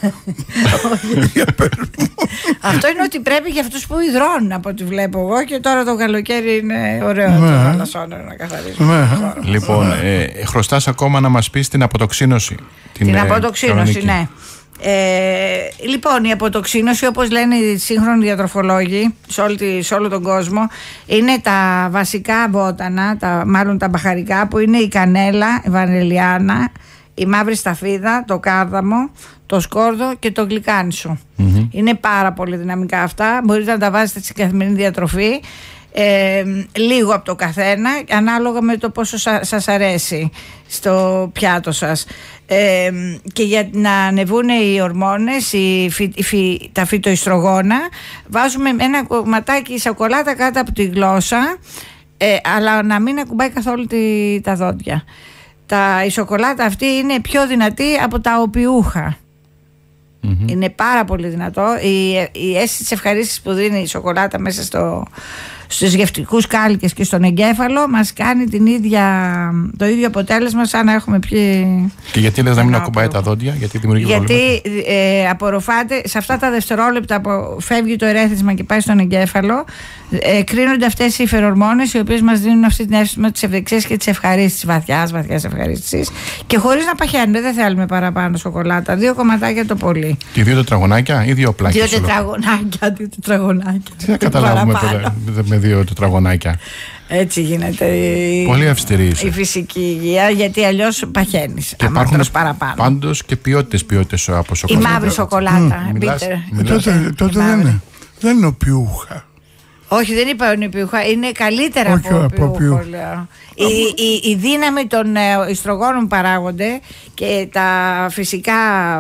Αυτό είναι ότι πρέπει για αυτούς που υδρώνουν, από ό,τι βλέπω εγώ, και τώρα το καλοκαίρι είναι ωραίο το θαλασσόνερο να καθαρίζουμε. Λοιπόν, χρωστάς ακόμα να μας πεις την αποτοξίνωση. Την αποτοξίνωση, ναι. Λοιπόν, η αποτοξίνωση, όπως λένε οι σύγχρονοι διατροφολόγοι σε όλο τον κόσμο, είναι τα βασικά βότανα, μάλλον τα μπαχαρικά, που είναι η κανέλα, η βανελιάνα, η μαύρη σταφίδα, το κάρδαμο, το σκόρδο και το γλυκάνισο. Είναι πάρα πολύ δυναμικά αυτά. Μπορείτε να τα βάζετε στην καθημερινή διατροφή, λίγο από το καθένα, ανάλογα με το πόσο σας αρέσει στο πιάτο σας. Και για να ανεβούν οι ορμόνες, τα φυτοϊστρογόνα, βάζουμε ένα κομματάκι σοκολάτα κάτω από τη γλώσσα, αλλά να μην ακουμπάει καθόλου τα δόντια. Η σοκολάτα αυτή είναι πιο δυνατή από τα οπιούχα. Είναι πάρα πολύ δυνατό. Η αίσθηση της ευχαρίστησης που δίνει η σοκολάτα μέσα στους γευτικούς κάλικες και στον εγκέφαλο μας κάνει το ίδιο αποτέλεσμα σαν να έχουμε πιει. Και γιατί λες να μην ακουμπάει τα δόντια? Γιατί δημιουργεί προβλήματα? Γιατί απορροφάται σε αυτά τα δευτερόλεπτα που φεύγει το ερέθισμα και πάει στον εγκέφαλο, κρίνονται αυτές οι υφερορμόνες, οι οποίες μας δίνουν αυτή την αίσθηση της ευδεξίας και της ευχαρίστησης, βαθιάς ευχαρίστησης, και χωρίς να παχαίνουν. Δεν θέλουμε παραπάνω σοκολάτα. 2 κομματάκια το πολύ. Και 2 τετραγωνάκια ή 2 πλάκες? 2 τετραγωνάκια. Τι θα καταλάβουμε με 2 τετραγωνάκια? Έτσι γίνεται πολύ αυστηρή η φυσική υγεία, γιατί αλλιώς παχαίνεις. Και υπάρχουν πάντως και ποιότητες από σοκολάτα. Η μαύρη σοκολάτα. Τότε δεν είναι οπιούχα. Όχι, δεν είπα οπιούχα, είναι καλύτερα από οπιούχα. Η δύναμη των ιστρογόνων παράγονται και τα φυσικά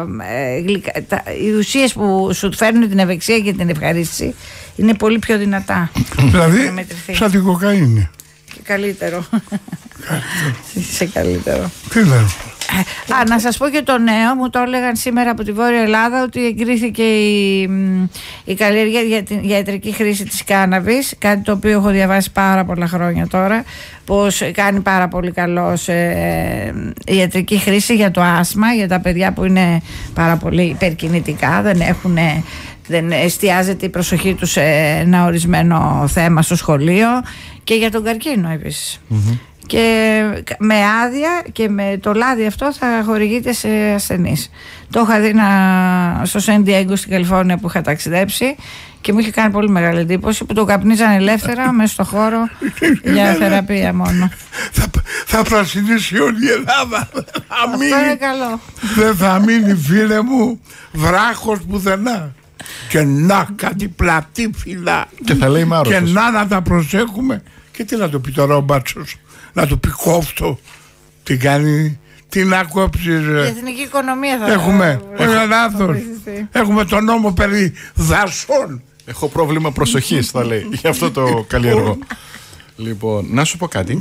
οι ουσίες που σου φέρνουν την ευεξία και την ευχαρίστηση είναι πολύ πιο δυνατά. Δηλαδή σαν την κοκαίνη. Και καλύτερο. Σε καλύτερο. Τι λέω? Να σας πω και το νέο, μου το έλεγαν σήμερα από τη Βόρεια Ελλάδα, ότι εγκρίθηκε η καλλιέργεια για την ιατρική χρήση της κάναβης, κάτι το οποίο έχω διαβάσει πάρα πολλά χρόνια τώρα, πως κάνει πάρα πολύ καλό σε ιατρική χρήση για το άσμα, για τα παιδιά που είναι πάρα πολύ υπερκινητικά, δεν εστιάζεται η προσοχή τους σε ένα ορισμένο θέμα στο σχολείο, και για τον καρκίνο επίσης. Και με άδεια και με το λάδι αυτό θα χορηγείται σε ασθενείς. Το είχα δει στο Σεν Διέγκο στην Καλιφόρνια που είχα ταξιδέψει και μου είχε κάνει πολύ μεγάλη εντύπωση που το καπνίζαν ελεύθερα μέσα στο χώρο για θεραπεία μόνο. Θα πρασινίσει όλη η Ελλάδα. Αυτό είναι καλό. Δεν θα μείνει, φίλε μου, βράχος πουθενά. Και να κάτι πλατή φυλά. Και θα λέει Μάρος. Και να τα προσέχουμε. Και τι να το πει τώρα ο Μπάτσος? Να το πει κόφτο? Τι κάνει? Τι να κόψεις? Η εθνική οικονομία θα έχουμε ένα λάθος. Έχουμε τον νόμο περί δασών. Έχω πρόβλημα προσοχής, θα λέει. Γι' αυτό το καλλιεργώ. Λοιπόν, να σου πω κάτι.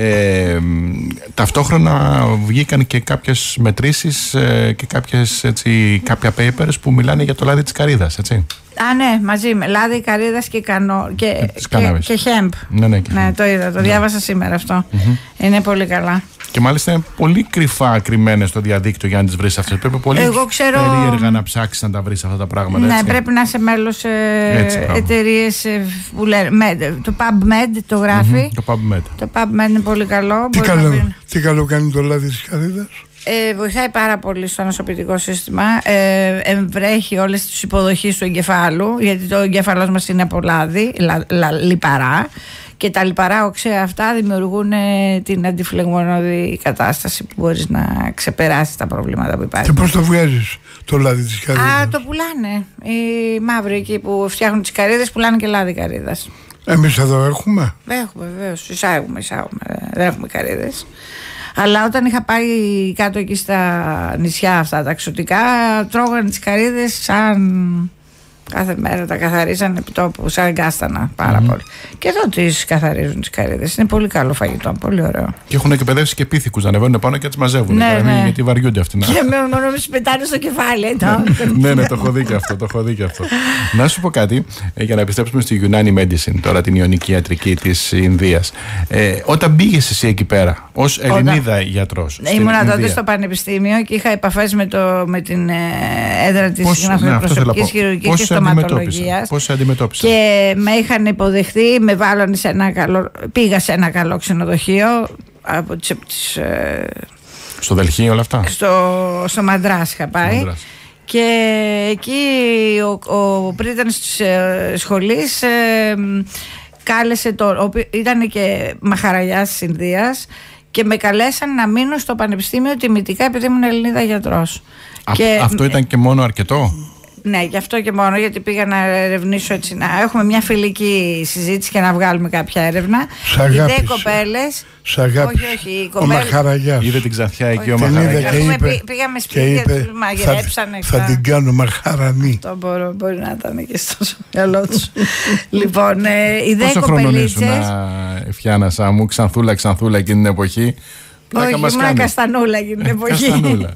Ταυτόχρονα βγήκαν και κάποιες μετρήσεις και κάποια papers που μιλάνε για το λάδι της καρύδας, έτσι. Ναι, μαζί με λάδι καρύδας και χέμπ. Ναι, το είδα, το διάβασα σήμερα αυτό. Είναι πολύ καλά. Και μάλιστα είναι πολύ κρυφά κρυμμένες στο διαδίκτυο για να τις βρεις αυτές. Πρέπει πολύ περίεργα να ψάξεις να τα βρεις αυτά τα πράγματα. Ναι, έτσι. πρέπει να είσαι μέλος εταιρείες που λένε. Το PubMed το γράφει. Το PubMed είναι πολύ καλό. Τι καλό κάνει το λάδι της καρύδας? Βοηθάει πάρα πολύ στο νοσοποιητικό σύστημα. Εμβρέχει όλες τις υποδοχές του εγκεφάλου, γιατί το εγκέφαλός μας είναι από λάδι, λιπαρά. Και τα λιπαρά οξέα αυτά δημιουργούν την αντιφλεγμονώδη κατάσταση που μπορείς να ξεπεράσεις τα προβλήματα που υπάρχουν. Και πώς το βγάζεις το λάδι της καρύδας? Το πουλάνε. Οι μαύροι εκεί που φτιάχνουν τις καρύδες πουλάνε και λάδι καρύδας. Εμείς εδώ έχουμε? Έχουμε, βεβαίως. Εισάγουμε. Δεν έχουμε καρύδες. Αλλά όταν είχα πάει κάτω εκεί στα νησιά αυτά τα εξωτικά, τρώγανε τις καρύδες σαν κάθε μέρα, τα καθαρίζανε επί τόπου, σαν κάστανα πάρα πολύ. Και εδώ τις καθαρίζουν τις καρύδες. Είναι πολύ καλό φαγητό, πολύ ωραίο. Και έχουν εκπαιδεύσει και πίθηκους να ανεβαίνουν πάνω και τις μαζεύουν. Ναι. Γιατί βαριούνται αυτοί. Και μόνο με πετάνε στο κεφάλι. Ναι, το έχω δει και αυτό. Να σου πω κάτι, για να επιστρέψουμε στη Unani Medicine, τώρα την ιονική ιατρική της Ινδίας. Όταν πήγες εσύ εκεί πέρα, ως Ελληνίδα γιατρός? Ήμουνα τότε στο πανεπιστήμιο και είχα επαφές με την έδρα της προσωπικής χειρουργικής και στοματολογίας. Πώς αντιμετώπισες? Και με είχαν υποδεχθεί, με βάλανε πήγα σε ένα καλό ξενοδοχείο από τις στο Δελχή όλα αυτά? Στο Μαντράς είχα πάει. Και εκεί ο πρίτανος της σχολής κάλεσε ήταν και μαχαραγιάς της Ινδίας και με καλέσαν να μείνω στο πανεπιστήμιο τιμητικά επειδή ήμουν Ελληνίδα γιατρός. Αυτό ήταν και μόνο αρκετό? Ναι, γι' αυτό και μόνο, γιατί πήγα να ερευνήσω έτσι, να έχουμε μια φιλική συζήτηση και να βγάλουμε κάποια έρευνα. Οι δε κοπέλες. Σ' αγάπησε. Όχι, ο Μαχαραγιάς. Είδε την Ξανθιά εκεί ο Μαχαραγιάς. Πήγαμε σπίτια, τους μαγειρέψανε. Θα την κάνω μαχαρανή. Αυτό μπορεί να ήταν και στο μυαλό τους. Λοιπόν, οι δε κοπελίτσες. Πόσο χρονών ήσουν, Φιάννα μου, Ξανθούλα εκείνη την εποχή? Όχι, ήμουν καστανούλα εκείνη την εποχή.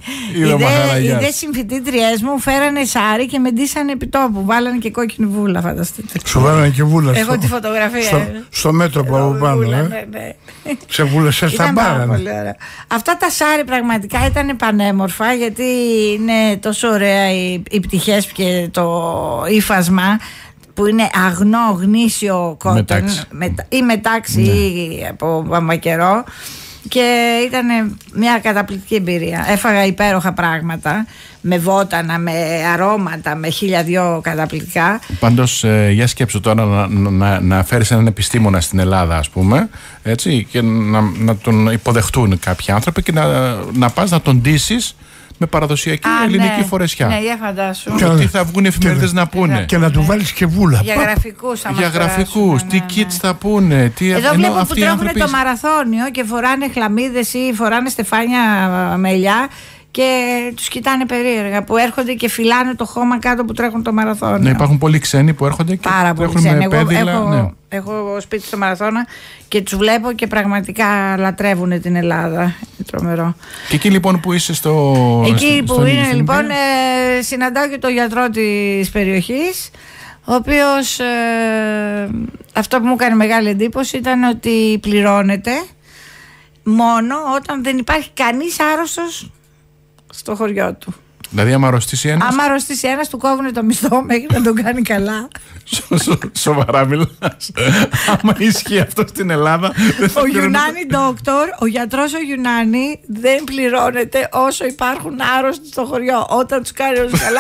Οι δε συμφοιτήτριές μου φέρανε σάρι και με ντύσανε επί τόπου. Βάλανε και κόκκινη βούλα, φανταστείτε. Σου βάλανε και βούλα? Έχω τη φωτογραφία. Στο μέτωπο από πάνω. Σε βούλεσαι στα μπάρα. Αυτά τα σάρι πραγματικά ήταν πανέμορφα, γιατί είναι τόσο ωραία οι πτυχές και το ύφασμα που είναι αγνό, γνήσιο κότον ή μετάξι ή από μακερό. Και ήταν μια καταπληκτική εμπειρία. Έφαγα υπέροχα πράγματα, με βότανα, με αρώματα, με 1002 καταπληκτικά. Πάντως, για σκέψου τώρα να φέρεις έναν επιστήμονα στην Ελλάδα, ας πούμε, έτσι, και να τον υποδεχτούν κάποιοι άνθρωποι και να πας να τον ντύσεις με παραδοσιακή ελληνική φορεσιά. Ναι, για φαντάσου. Τι θα βγουν οι εφημερίδες να πούνε. Και να του βάλεις και βούλα. Για γραφικούς, τι kits θα πούνε. Εδώ βλέπω που τρέχουν το μαραθώνιο και φοράνε χλαμίδες ή φοράνε στεφάνια μελιά και τους κοιτάνε περίεργα, που έρχονται και φυλάνε το χώμα κάτω που τρέχουν το μαραθώνιο. Ναι, υπάρχουν πολλοί ξένοι που έρχονται και τρέχουν με πέδιλα. Έχω σπίτι στο μαραθώνα και τους βλέπω και πραγματικά λατρεύουν την Ελλάδα. Τρομερό. Και εκεί λοιπόν που είσαι εκεί που είναι λοιπόν, συναντάω και τον γιατρό της περιοχής, ο οποίος αυτό που μου έκανε μεγάλη εντύπωση ήταν ότι πληρώνεται μόνο όταν δεν υπάρχει κανείς άρρωστος στο χωριό του. Δηλαδή άμα αρρωστήσει ένας του κόβουν το μισθό μέχρι να τον κάνει καλά. Σοβαρά μιλάς? Άμα ισχύει αυτό στην Ελλάδα, ο Unani Doctor, ο γιατρός ο Unani δεν πληρώνεται όσο υπάρχουν άρρωστοι στο χωριό. Όταν τους κάνει όλους καλά.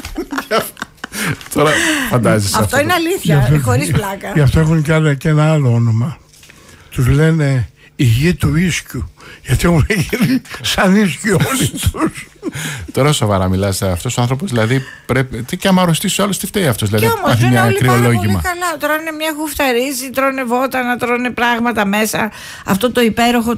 Τώρα φαντάζεσαι αυτό είναι αλήθεια, χωρίς πλάκα. Γι' αυτό έχουν και ένα άλλο όνομα. Τους λένε η γη του ίσκιου, γιατί έχουν γίνει σαν ίσκιου όλοι τους. Τώρα σοβαρά μιλάς, αυτός ο άνθρωπος δηλαδή πρέπει. Τι και άμα αρρωστήσει όλους, τι φταίει αυτός? Δηλαδή, και όμως είναι όλοι πάρα πολύ καλά. Τρώνε μια γούφτα ρύζι, τρώνε βότανα, τρώνε πράγματα μέσα. Αυτό το υπέροχο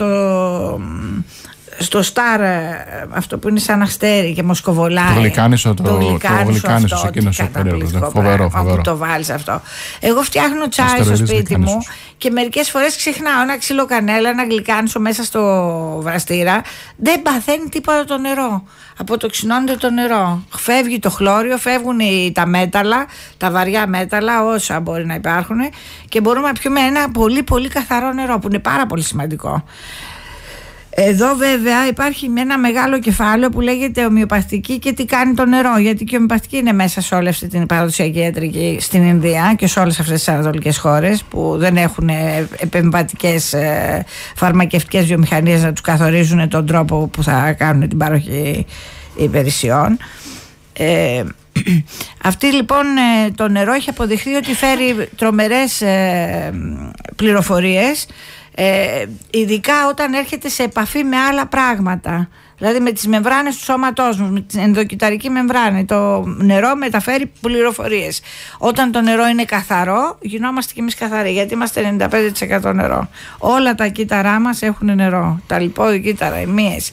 στο Σταρ, αυτό που είναι σαν αστέρι και μοσκοβολάει. Το γλυκάνισο εκείνο ο περίεργος. Φοβερό. Που το βάλεις αυτό. Εγώ φτιάχνω τσάι στο σπίτι μου και μερικές φορές ξεχνάω ένα ξύλο κανέλα, ένα γλυκάνισο μέσα στο βραστήρα. Δεν παθαίνει τίποτα το νερό. Αποτοξινώνεται το νερό. Φεύγει το χλώριο, φεύγουν τα μέταλλα, τα βαριά μέταλλα, όσα μπορεί να υπάρχουν, και μπορούμε να πιούμε ένα πολύ πολύ καθαρό νερό, που είναι πάρα πολύ σημαντικό. Εδώ βέβαια υπάρχει ένα μεγάλο κεφάλαιο που λέγεται ομοιοπαθητική και τι κάνει το νερό, γιατί και η ομοιοπαθητική είναι μέσα σε όλη αυτή την παραδοσιακή ιατρική στην Ινδία και σε όλες αυτές τις ανατολικές χώρες που δεν έχουν επεμβατικές φαρμακευτικές βιομηχανίες να τους καθορίζουν τον τρόπο που θα κάνουν την παροχή υπηρεσιών. Αυτή λοιπόν το νερό έχει αποδειχθεί ότι φέρει τρομερές πληροφορίες, ειδικά όταν έρχεται σε επαφή με άλλα πράγματα, δηλαδή με τις μεμβράνες του σώματός μας, με την ενδοκυταρική μεμβράνη. Το νερό μεταφέρει πληροφορίες. Όταν το νερό είναι καθαρό, γινόμαστε κι εμείς καθαροί, γιατί είμαστε 95% νερό. Όλα τα κύτταρά μας έχουν νερό, τα λιπόδη κύτταρα, οι μύες,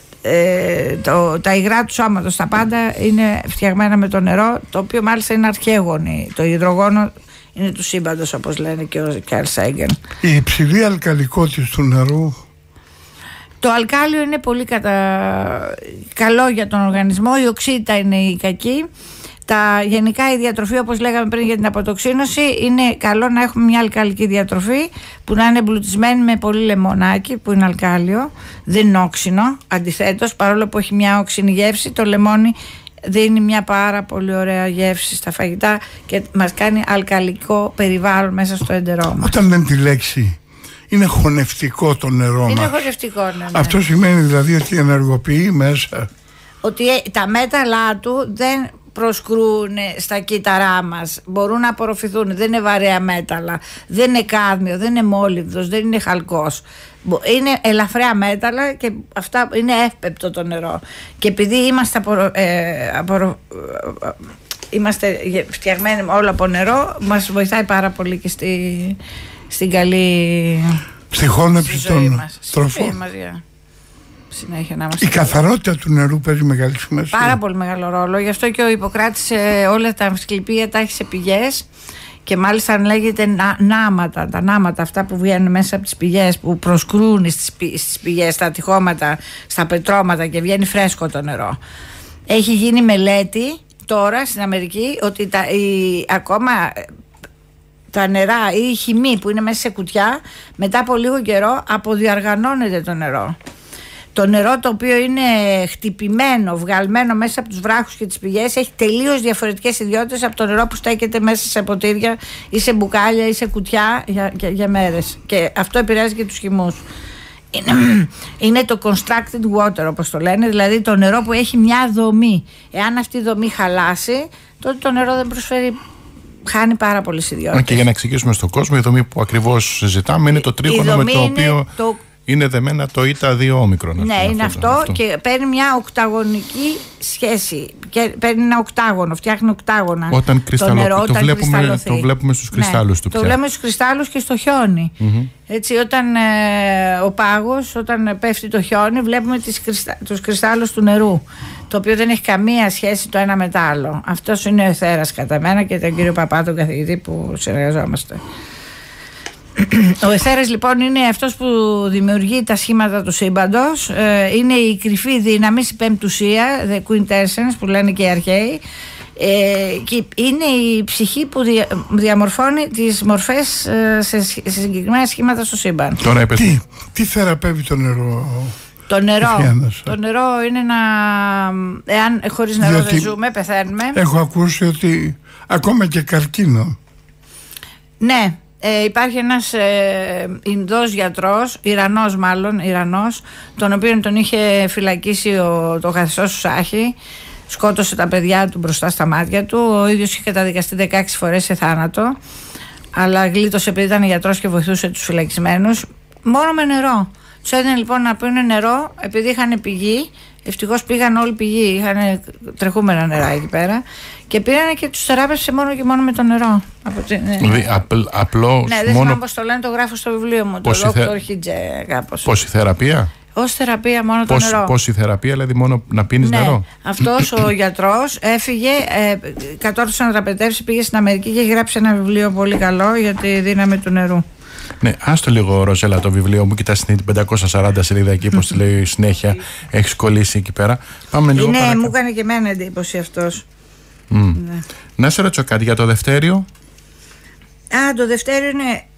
τα υγρά του σώματος, τα πάντα είναι φτιαγμένα με το νερό, το οποίο μάλιστα είναι αρχαίγονη. Το υδρογόνο είναι του σύμπαντος, όπως λένε και ο Καρλ Σάγκεν. Η υψηλή αλκαλικότητα του νερού. Το αλκάλιο είναι πολύ καλό για τον οργανισμό, η οξύτητα είναι η κακή. Γενικά η διατροφή, όπως λέγαμε πριν για την αποτοξίνωση, είναι καλό να έχουμε μια αλκαλική διατροφή που να είναι εμπλουτισμένη με πολύ λεμονάκι, που είναι αλκάλιο, δεν είναι όξινο. Αντιθέτως, παρόλο που έχει μια όξινη γεύση, το λεμόνι δίνει μια πάρα πολύ ωραία γεύση στα φαγητά και μας κάνει αλκαλικό περιβάλλον μέσα στο έντερό μας. Όταν λέμε τη λέξη, είναι χωνευτικό το νερό μας. Είναι χωνευτικό, ναι. Αυτό σημαίνει δηλαδή ότι ενεργοποιεί μέσα. Ότι τα μέταλλά του δεν προσκρούν στα κύτταρά μας, μπορούν να απορροφηθούν, δεν είναι βαρέα μέταλλα, δεν είναι κάδμιο, δεν είναι μόλιβδος, δεν είναι χαλκός, είναι ελαφριά μέταλλα και αυτά είναι εύπεπτο το νερό. Και επειδή είμαστε φτιαγμένοι όλο από νερό, μας βοηθάει πάρα πολύ και στην καλή στη χώνευση των τροφών. Η καθαρότητα του νερού παίζει μεγάλη σημασία. Πάρα πολύ μεγάλο ρόλο. Γι' αυτό και ο Ιπποκράτης όλα τα Ασκληπία τα έχει σε πηγές και μάλιστα αν λέγεται νάματα. Τα νάματα αυτά που βγαίνουν μέσα από τις πηγές, που προσκρούν στις πηγές, στα ατυχώματα, στα πετρώματα και βγαίνει φρέσκο το νερό. Έχει γίνει μελέτη τώρα στην Αμερική ότι ακόμα τα νερά ή η χυμή που είναι μέσα σε κουτιά, μετά από λίγο καιρό αποδιοργανώνεται το νερό. Το νερό το οποίο είναι χτυπημένο, βγαλμένο μέσα από τους βράχους και τις πηγές, έχει τελείως διαφορετικές ιδιότητες από το νερό που στέκεται μέσα σε ποτήρια ή σε μπουκάλια ή σε κουτιά για μέρες. Και αυτό επηρεάζει και τους χυμούς. Είναι το constructed water, όπως το λένε, δηλαδή το νερό που έχει μια δομή. Εάν αυτή η δομή χαλάσει, τότε το νερό δεν προσφέρει, χάνει πάρα πολλές ιδιότητες. Και για να εξηγήσουμε στον κόσμο, η δομή που ακριβώς συζητάμε είναι το τρίγωνο με το οποίο είναι δεμένα το ΙΤΑ2 όμικρον. Ναι, είναι αυτό και παίρνει μια οκταγωνική σχέση. Και παίρνει ένα οκτάγωνο, φτιάχνει οκτάγωνα. Όταν το βλέπουμε στους κρυστάλλους του πια. Το βλέπουμε στους κρυστάλλους και στο χιόνι. Έτσι, όταν ο πάγος, όταν πέφτει το χιόνι, βλέπουμε τους κρυστάλλους του νερού. Το οποίο δεν έχει καμία σχέση το ένα με το άλλο. Αυτός είναι ο εθέρας κατά μένα και τον κύριο Παπά, τον καθηγητή που συνεργαζόμαστε. Ο εθέρας λοιπόν είναι αυτός που δημιουργεί τα σχήματα του σύμπαντος, είναι η κρυφή δύναμη, η πεμπτουσία, the quintessence που λένε και οι αρχαίοι, και είναι η ψυχή που διαμορφώνει τις μορφές σε συγκεκριμένα σχήματα στο σύμπαν. Τι θεραπεύει το νερό? Το νερό είναι εάν χωρίς νερό δεν ζούμε, πεθαίνουμε. Έχω ακούσει ότι ακόμα και καρκίνο. Ναι. Υπάρχει ένας Ινδός γιατρός, Ιρανός, τον οποίο τον είχε φυλακίσει το καθεστώς του Σάχη, σκότωσε τα παιδιά του μπροστά στα μάτια του, ο ίδιος είχε καταδικαστεί 16 φορές σε θάνατο, αλλά γλίτωσε επειδή ήταν γιατρός και βοηθούσε τους φυλακισμένους, μόνο με νερό. Τους έδινε λοιπόν να πίνουν νερό, επειδή είχαν πηγή. Ευτυχώς πήγαν όλοι πηγή, είχαν τρεχούμενα νερά εκεί πέρα και πήραν και τους θεράπευσε μόνο και μόνο με το νερό. Δηλαδή απλό. Ναι, δεν θυμάμαι πώς το λένε, το γράφω στο βιβλίο μου. Το Dr. Χιτζέ, κάπως. Πόση θεραπεία? Ως θεραπεία μόνο το νερό. Πόση θεραπεία, δηλαδή μόνο να πίνεις νερό? Αυτός ο γιατρός έφυγε, κατόρθωσε να τραπετεύσει, πήγε στην Αμερική και έχει γράψει ένα βιβλίο πολύ καλό για τη δύναμη του νερού. Ναι, άστο λίγο Ροζέλα το βιβλίο μου, κοιτάς την 540 σελίδα εκεί, πώς τη λέει συνέχεια, έχεις κολλήσει εκεί πέρα. Πάμε λίγο παρακάτω. Μου έκανε και εμένα εντύπωση αυτός. Ναι. Να σε ρωτήσω κάτι για το δευτέριο. Το δευτέριο είναι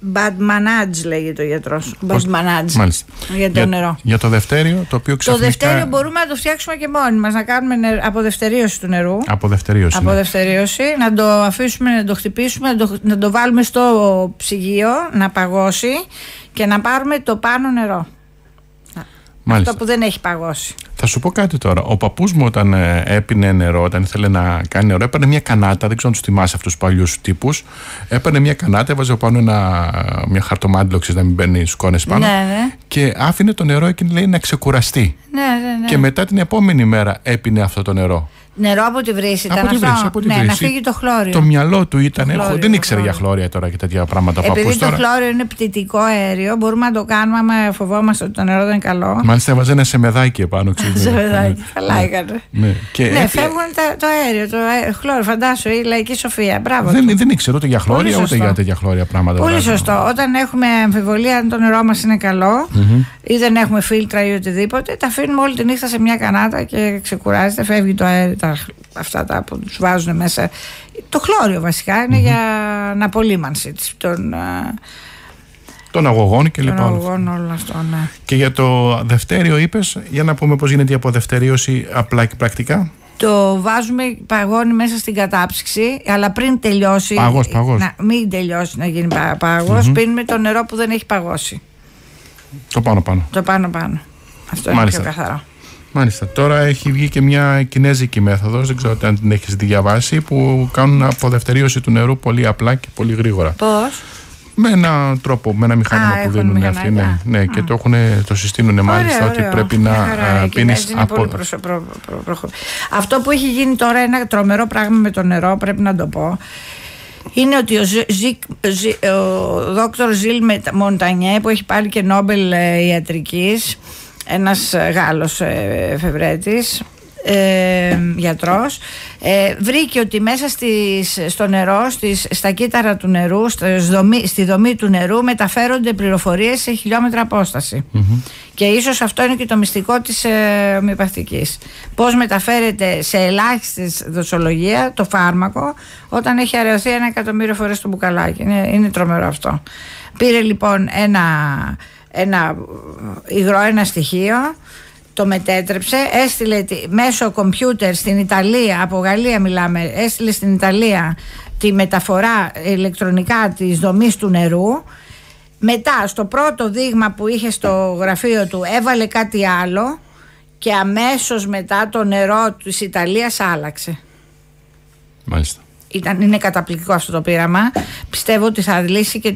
Badmanage λέγεται ο γιατρός. Badmanage. Για το νερό. Για το δευτέριο, το οποίο ξαφνικά. Το δευτέριο μπορούμε να το φτιάξουμε και μόνοι μας, να κάνουμε αποδευτερίωση του νερού. Αποδευτερίωση. Να το αφήσουμε, να το χτυπήσουμε, να το βάλουμε στο ψυγείο, να παγώσει και να πάρουμε το πάνω νερό. Μάλιστα. Αυτό που δεν έχει παγώσει. Θα σου πω κάτι τώρα. Ο παππούς μου, όταν έπινε νερό, όταν ήθελε να κάνει νερό, έπαιρνε μια κανάτα. Δεν ξέρω αν τους θυμάσαι αυτούς τους παλιούς τύπους. Έπαιρνε μια κανάτα, έβαζε πάνω μια χαρτομάντιλο, να μην μπαίνει σκόνες πάνω. Ναι. Και άφηνε το νερό εκείνη, λέει, να ξεκουραστεί. Ναι. Και μετά την επόμενη μέρα έπινε αυτό το νερό. Νερό από τη βρύση ήταν αυτό. Ναι, να φύγει το χλώριο. Το μυαλό του ήταν. Δεν ήξερε για χλώρια τώρα και τέτοια πράγματα. Επειδή το χλώριο είναι πτυτικό αέριο, μπορούμε να το κάνουμε άμα φοβόμαστε ότι το νερό δεν είναι καλό. Μάλιστα, έβαζε ένα σεμεδάκι επάνω. Σεμεδάκι, καλά έκανε. Ναι, φεύγουν το αέριο, το χλώριο. Φαντάσου, η λαϊκή σοφία. Μπράβο. Δεν ήξερε ούτε για χλώρια ούτε για τέτοια χλώρια πράγματα. Πολύ σωστό. Όταν έχουμε αμφιβολία αν το νερό μας είναι καλό ή δεν έχουμε φίλτρα ή οτιδήποτε, τα αφήνουμε όλη τη νύχτα σε μια κανάτα και ξεκουράζεται, φεύγει το αέριο. Αυτά που τους βάζουν μέσα. Το χλώριο βασικά είναι για αναπολύμανση των αγωγών και λοιπά. Όλο αυτό, ναι. Και για το δευτέριο είπες, για να πούμε πώς γίνεται η αποδευτερίωση απλά και πρακτικά. Το βάζουμε, παγώνει μέσα στην κατάψυξη, αλλά πριν τελειώσει. Παγός. Μην τελειώσει να γίνει παγός, πίνουμε το νερό που δεν έχει παγώσει. Το πάνω-πάνω. Το πάνω-πάνω. Αυτό είναι πιο καθαρό. Μάλιστα. Τώρα έχει βγει και μια κινέζικη μέθοδος, δεν ξέρω αν την έχεις διαβάσει, που κάνουν αποδευτερίωση του νερού πολύ απλά και πολύ γρήγορα. Πώς? Με έναν τρόπο, με ένα μηχάνημα που δίνουν αυτοί. Ναι, και το συστήνουν μάλιστα ότι πρέπει να πίνεις από. Αυτό που έχει γίνει τώρα, ένα τρομερό πράγμα με το νερό, πρέπει να το πω, είναι ότι ο δόκτωρ Ζιλ Μοντανιέ, που έχει πάρει και Νόμπελ ιατρικής, ένας Γάλλος εφευρέτης, γιατρός, βρήκε ότι μέσα στο νερό, στα κύτταρα του νερού, στη δομή του νερού μεταφέρονται πληροφορίες σε χιλιόμετρα απόσταση. Και ίσως αυτό είναι και το μυστικό της ομοιοπαθητικής. Πώς μεταφέρεται σε ελάχιστη δοσολογία το φάρμακο όταν έχει αραιωθεί 1.000.000 φορές το μπουκαλάκι. Είναι τρομερό αυτό. Πήρε λοιπόν ένα υγρό, ένα στοιχείο, το μετέτρεψε, έστειλε μέσω κομπιούτερ στην Ιταλία, από Γαλλία μιλάμε, έστειλε στην Ιταλία τη μεταφορά ηλεκτρονικά της δομής του νερού. Μετά στο πρώτο δείγμα που είχε στο γραφείο του έβαλε κάτι άλλο και αμέσως μετά το νερό της Ιταλίας άλλαξε. Μάλιστα. Είναι καταπληκτικό αυτό το πείραμα. Πιστεύω ότι θα λύσει και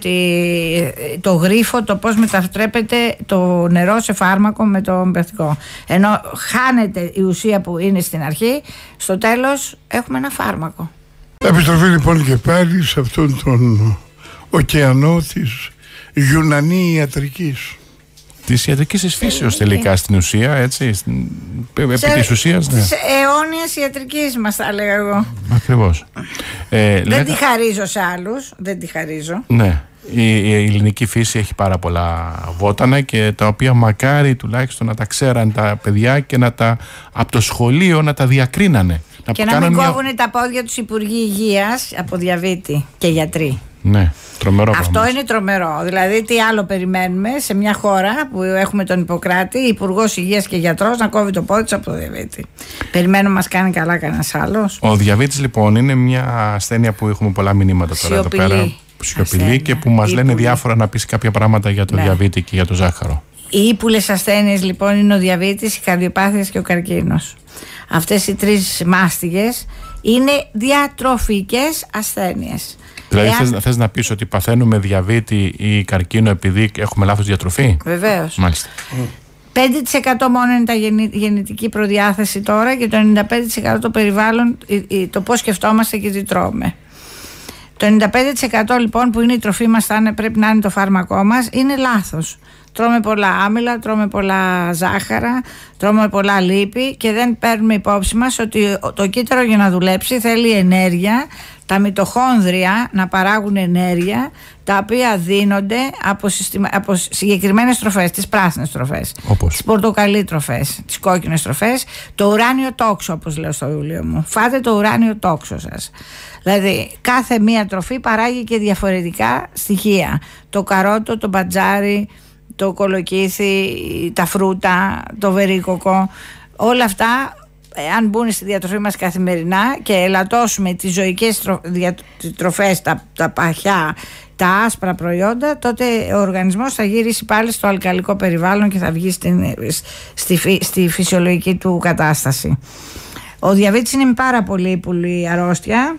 το γρίφο, το πώς μετατρέπεται το νερό σε φάρμακο με το ομπιατικό. Ενώ χάνεται η ουσία που είναι στην αρχή, στο τέλος έχουμε ένα φάρμακο. Επιστροφή λοιπόν και πάλι σε αυτόν τον ωκεανό της Γιουνανή ιατρικής. Της ιατρικής της φύσεως τελικά στην ουσία, έτσι, επί της ουσίας, ναι. Της αιώνιας ιατρικής μας, θα έλεγα εγώ. Ακριβώς. Δεν τη χαρίζω σε άλλους, δεν τη χαρίζω. Ναι, η ελληνική φύση έχει πάρα πολλά βότανα και τα οποία μακάρι τουλάχιστον να τα ξέραν τα παιδιά και από το σχολείο να τα διακρίνανε. Και να μην κόβουν τα πόδια τους υπουργοί υγείας από διαβήτη και γιατροί. Ναι, τρομερό. Αυτό είναι τρομερό. Δηλαδή, τι άλλο περιμένουμε σε μια χώρα που έχουμε τον Ιπποκράτη, υπουργός υγείας και γιατρός, να κόβει το πόδι του από το διαβήτη? Περιμένουμε, μας κάνει καλά κανένας άλλος? Ο διαβήτης λοιπόν είναι μια ασθένεια που έχουμε πολλά μηνύματα τώρα εδώ πέρα. Σιωπηλή και που μας λένε διάφορα να πεις κάποια πράγματα για το διαβήτη και για το ζάχαρο. Οι ύπουλες ασθένειες λοιπόν είναι ο διαβήτης, οι καρδιοπάθειες και ο καρκίνος. Αυτές οι τρεις μάστιγες είναι διατροφικές ασθένειες. Δηλαδή θες να πεις ότι παθαίνουμε διαβήτη ή καρκίνο επειδή έχουμε λάθος διατροφή? Βεβαίως. Μάλιστα. 5% μόνο είναι τα γενετική προδιάθεση τώρα και το 95% το περιβάλλον, το πώς σκεφτόμαστε και τι τρώμε. Το 95% λοιπόν που είναι η τροφή μας, πρέπει να είναι το φάρμακό μας, είναι λάθος. τρώμε πολλά άμυλα, τρώμε πολλά ζάχαρα, τρώμε πολλά λίπη και δεν παίρνουμε υπόψη μας ότι το κύτταρο για να δουλέψει θέλει ενέργεια, τα μυτοχόνδρια να παράγουν ενέργεια, τα οποία δίνονται από συγκεκριμένες τροφές, τις πράσινες τροφές, τις πορτοκαλί τροφές, τις κόκκινες τροφές, το ουράνιο τόξο, όπως λέω στο βιβλίο μου. Φάτε το ουράνιο τόξο σας. Δηλαδή κάθε μία τροφή παράγει και διαφορετικά στοιχεία. Το καρότο, το μπατζάρι, το κολοκύθι, τα φρούτα, το βερίκοκο, όλα αυτά αν μπουν στη διατροφή μας καθημερινά και ελαττώσουμε τις ζωικές τροφές, τα παχιά, τα άσπρα προϊόντα, τότε ο οργανισμός θα γυρίσει πάλι στο αλκαλικό περιβάλλον και θα βγει στη φυσιολογική του κατάσταση. Ο διαβήτης είναι πάρα πολύ αρρώστια.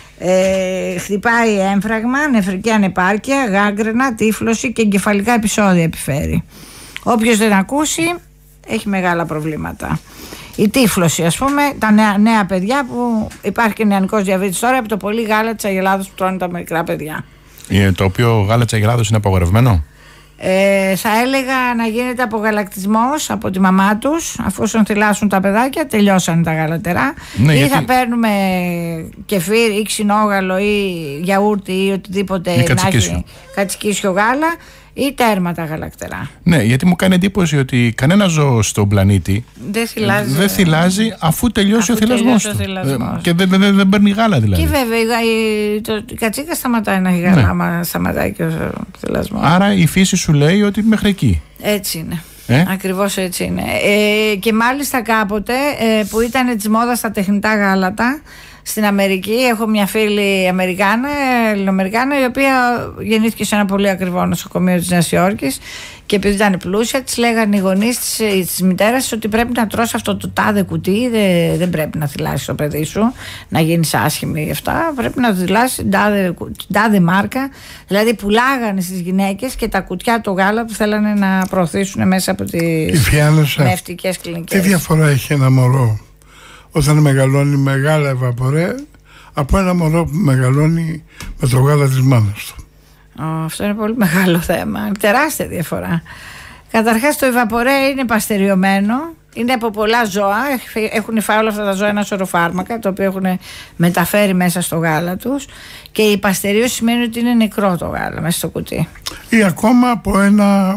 Χτυπάει έμφραγμα, νεφρική ανεπάρκεια, γάγκρενα, τύφλωση και εγκεφαλικά επεισόδια επιφέρει. Όποιος δεν ακούσει έχει μεγάλα προβλήματα. Η τύφλωση, ας πούμε, τα νέα παιδιά που υπάρχει και νεανικός διαβήτης τώρα, από το πολύ γάλα της αγελάδος που τρώνε τα μικρά παιδιά. Το οποίο γάλα της αγελάδος είναι απαγορευμένο? Θα έλεγα να γίνεται απογαλακτισμός από τη μαμά τους, αφού θυλάσουν τα παιδάκια, τελειώσαν τα γαλατερά. Ναι, ή θα παίρνουμε κεφίρ ή ξινόγαλο ή γιαούρτι ή οτιδήποτε να έχει κατσικίσιο γάλα, ή τέρματα γαλακτερά. Ναι, γιατί μου κάνει εντύπωση ότι κανένα ζώο στον πλανήτη δεν θυλάζει αφού τελειώσει ο θυλασμός του. Και δεν παίρνει γάλα δηλαδή. Και βέβαια η κατσίκα σταματάει να έχει γάλα, άμα σταματάει και ο θυλασμός. Άρα η φύση σου λέει ότι μέχρι εκεί. Έτσι είναι. Ακριβώς έτσι είναι. Και μάλιστα κάποτε που ήταν της μόδας τα τεχνητά γάλατα στην Αμερική, έχω μια φίλη Ελληνοαμερικάνα, η οποία γεννήθηκε σε ένα πολύ ακριβό νοσοκομείο της Νέας Υόρκης και επειδή ήταν πλούσια, της λέγανε οι γονείς της μητέρας της ότι πρέπει να τρως αυτό το τάδε κουτί, δεν πρέπει να θυλάσεις το παιδί σου, να γίνεις άσχημη γι' αυτά, πρέπει να θυλάσεις τάδε μάρκα. Δηλαδή πουλάγανε στις γυναίκες και τα κουτιά το γάλα που θέλανε να προωθήσουν μέσα από τις νευτικές κλινικές. Τι διαφορά έχει ένα μωρό όταν μεγαλώνει με γάλα ευαπορέ από ένα μωρό που μεγαλώνει με το γάλα της μάνας του? Αυτό είναι πολύ μεγάλο θέμα, τεράστια διαφορά. Καταρχάς το ευαπορέ είναι παστεριωμένο, είναι από πολλά ζώα, έχουν φάει όλα αυτά τα ζώα ένα σωρό φάρμακα, το οποίο έχουν μεταφέρει μέσα στο γάλα τους, και η παστερίωση σημαίνει ότι είναι νεκρό το γάλα μέσα στο κουτί. Ή ακόμα από ένα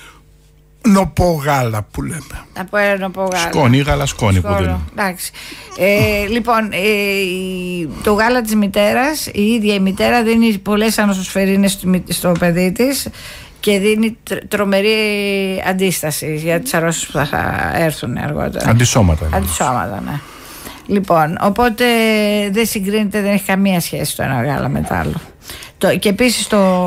νοπογάλα που λέμε. Από ένα νοπογάλα. Σκόνη, γάλα σκόνη που δίνει. Εντάξει. Λοιπόν, το γάλα της μητέρας, η ίδια η μητέρα δίνει πολλές ανοσοσφαιρίνες στο παιδί της και δίνει τρομερή αντίσταση για τις αρρώσεις που θα έρθουν αργότερα. Αντισώματα. Αντισώματα, ναι. Λοιπόν, οπότε δεν συγκρίνεται, δεν έχει καμία σχέση το ένα γάλα με το άλλο. Και επίσης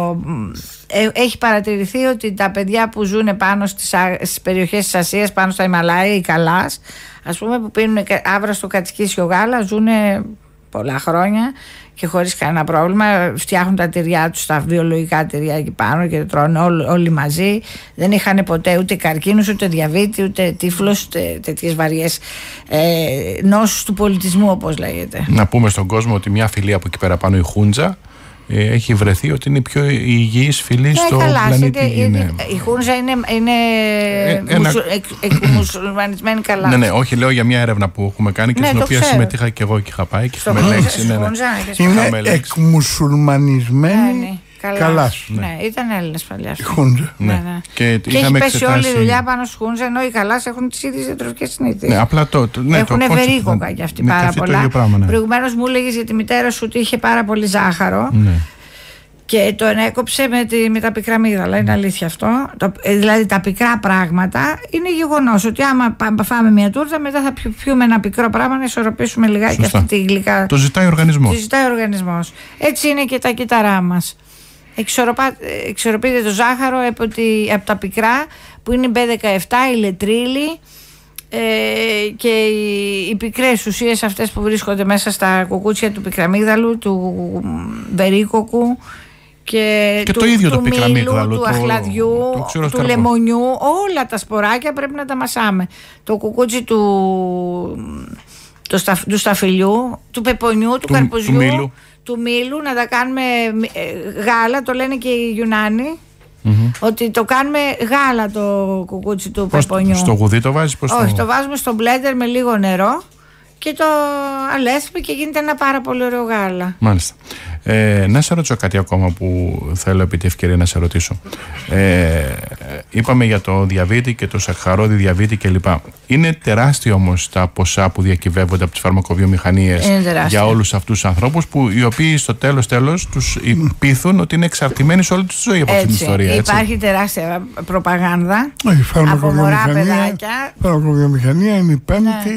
έχει παρατηρηθεί ότι τα παιδιά που ζουν πάνω στις περιοχές της Ασίας, πάνω στα Ιμαλάια, οι Καλάς, ας πούμε, που πίνουν άβραστο κατσικίσιο γάλα, ζουν πολλά χρόνια και χωρίς κανένα πρόβλημα. Φτιάχνουν τα τυριά τους, τα βιολογικά τυριά εκεί πάνω και τρώνε όλοι μαζί. Δεν είχαν ποτέ ούτε καρκίνους, ούτε διαβήτη, ούτε τύφλος, ούτε τέτοιες βαριές νόσους του πολιτισμού, όπως λέγεται. Να πούμε στον κόσμο ότι μια φυλή από εκεί πέρα πάνω, η Χούντζα, έχει βρεθεί ότι είναι η πιο υγιής φυλή στο πλανήτη. Η Χούντζα είναι εκμουσουλμανισμένη καλά. Ναι, όχι, λέω για μια έρευνα που έχουμε κάνει και στην οποία συμμετείχα και εγώ και είχα πάει και έχουμε ελέγξει. Είναι εκμουσουλμανισμένη καλά. Ναι, ήταν Έλληνες παλιά. Η Χούντζα. Και έχει πέσει όλη η δουλειά πάνω στη Χούντζα, ενώ οι Καλάς έχουν τις ίδιες διατροφικές συνήθειες. Έχουν βερίκοκα κι αυτοί πάρα πολλά. Προηγουμένως μου έλεγες για τη μητέρα σου ότι είχε πάρα πολύ ζάχαρο. Και το ενέκοψε με τα πικρά μίγδαλα. Είναι αλήθεια αυτό. Δηλαδή τα πικρά πράγματα είναι γεγονός ότι άμα φάμε μια τούρτα, μετά θα πιούμε ένα πικρό πράγμα να ισορροπήσουμε λιγάκι αυτή τη γλυκά. Το ζητάει ο οργανισμός. Έτσι είναι και τα κύτταρά μας. Εξορροπείται το ζάχαρο από τα πικρά που είναι η B17, η λετρίλη και οι πικρές ουσίες αυτές που βρίσκονται μέσα στα κουκούτσια του πικραμίγδαλου, του βερίκοκου και το ίδιο το πικραμίγδαλο, του αχλαδιού, του λεμονιού. Όλα τα σποράκια πρέπει να τα μασάμε. Το κουκούτσι του σταφυλιού, του πεπονιού, του καρποζιού, του μήλου, να τα κάνουμε γάλα, το λένε και οι Ιουνάνοι. Ότι το κάνουμε γάλα το κουκούτσι του πεπονιού. Στο γουδί το βάζεις? Όχι, το βάζουμε στο μπλέντερ με λίγο νερό και το αλέσουμε και γίνεται ένα πάρα πολύ ωραίο γάλα. Μάλιστα. Να σε ρωτήσω κάτι ακόμα που θέλω επί τη ευκαιρία να σε ρωτήσω. Είπαμε για το διαβήτη και το σακχαρώδη διαβήτη κλπ. Είναι τεράστιο όμως τα ποσά που διακυβεύονται από τις φαρμακοβιομηχανίες για όλους αυτούς τους ανθρώπους, που οι οποίοι στο τέλος τους πείθουν ότι είναι εξαρτημένοι σε όλη τη ζωή από αυτή την ιστορία. Υπάρχει τεράστια προπαγάνδα από μωρά παιδάκια. Η φαρμακοβιομηχανία είναι η πέμπτη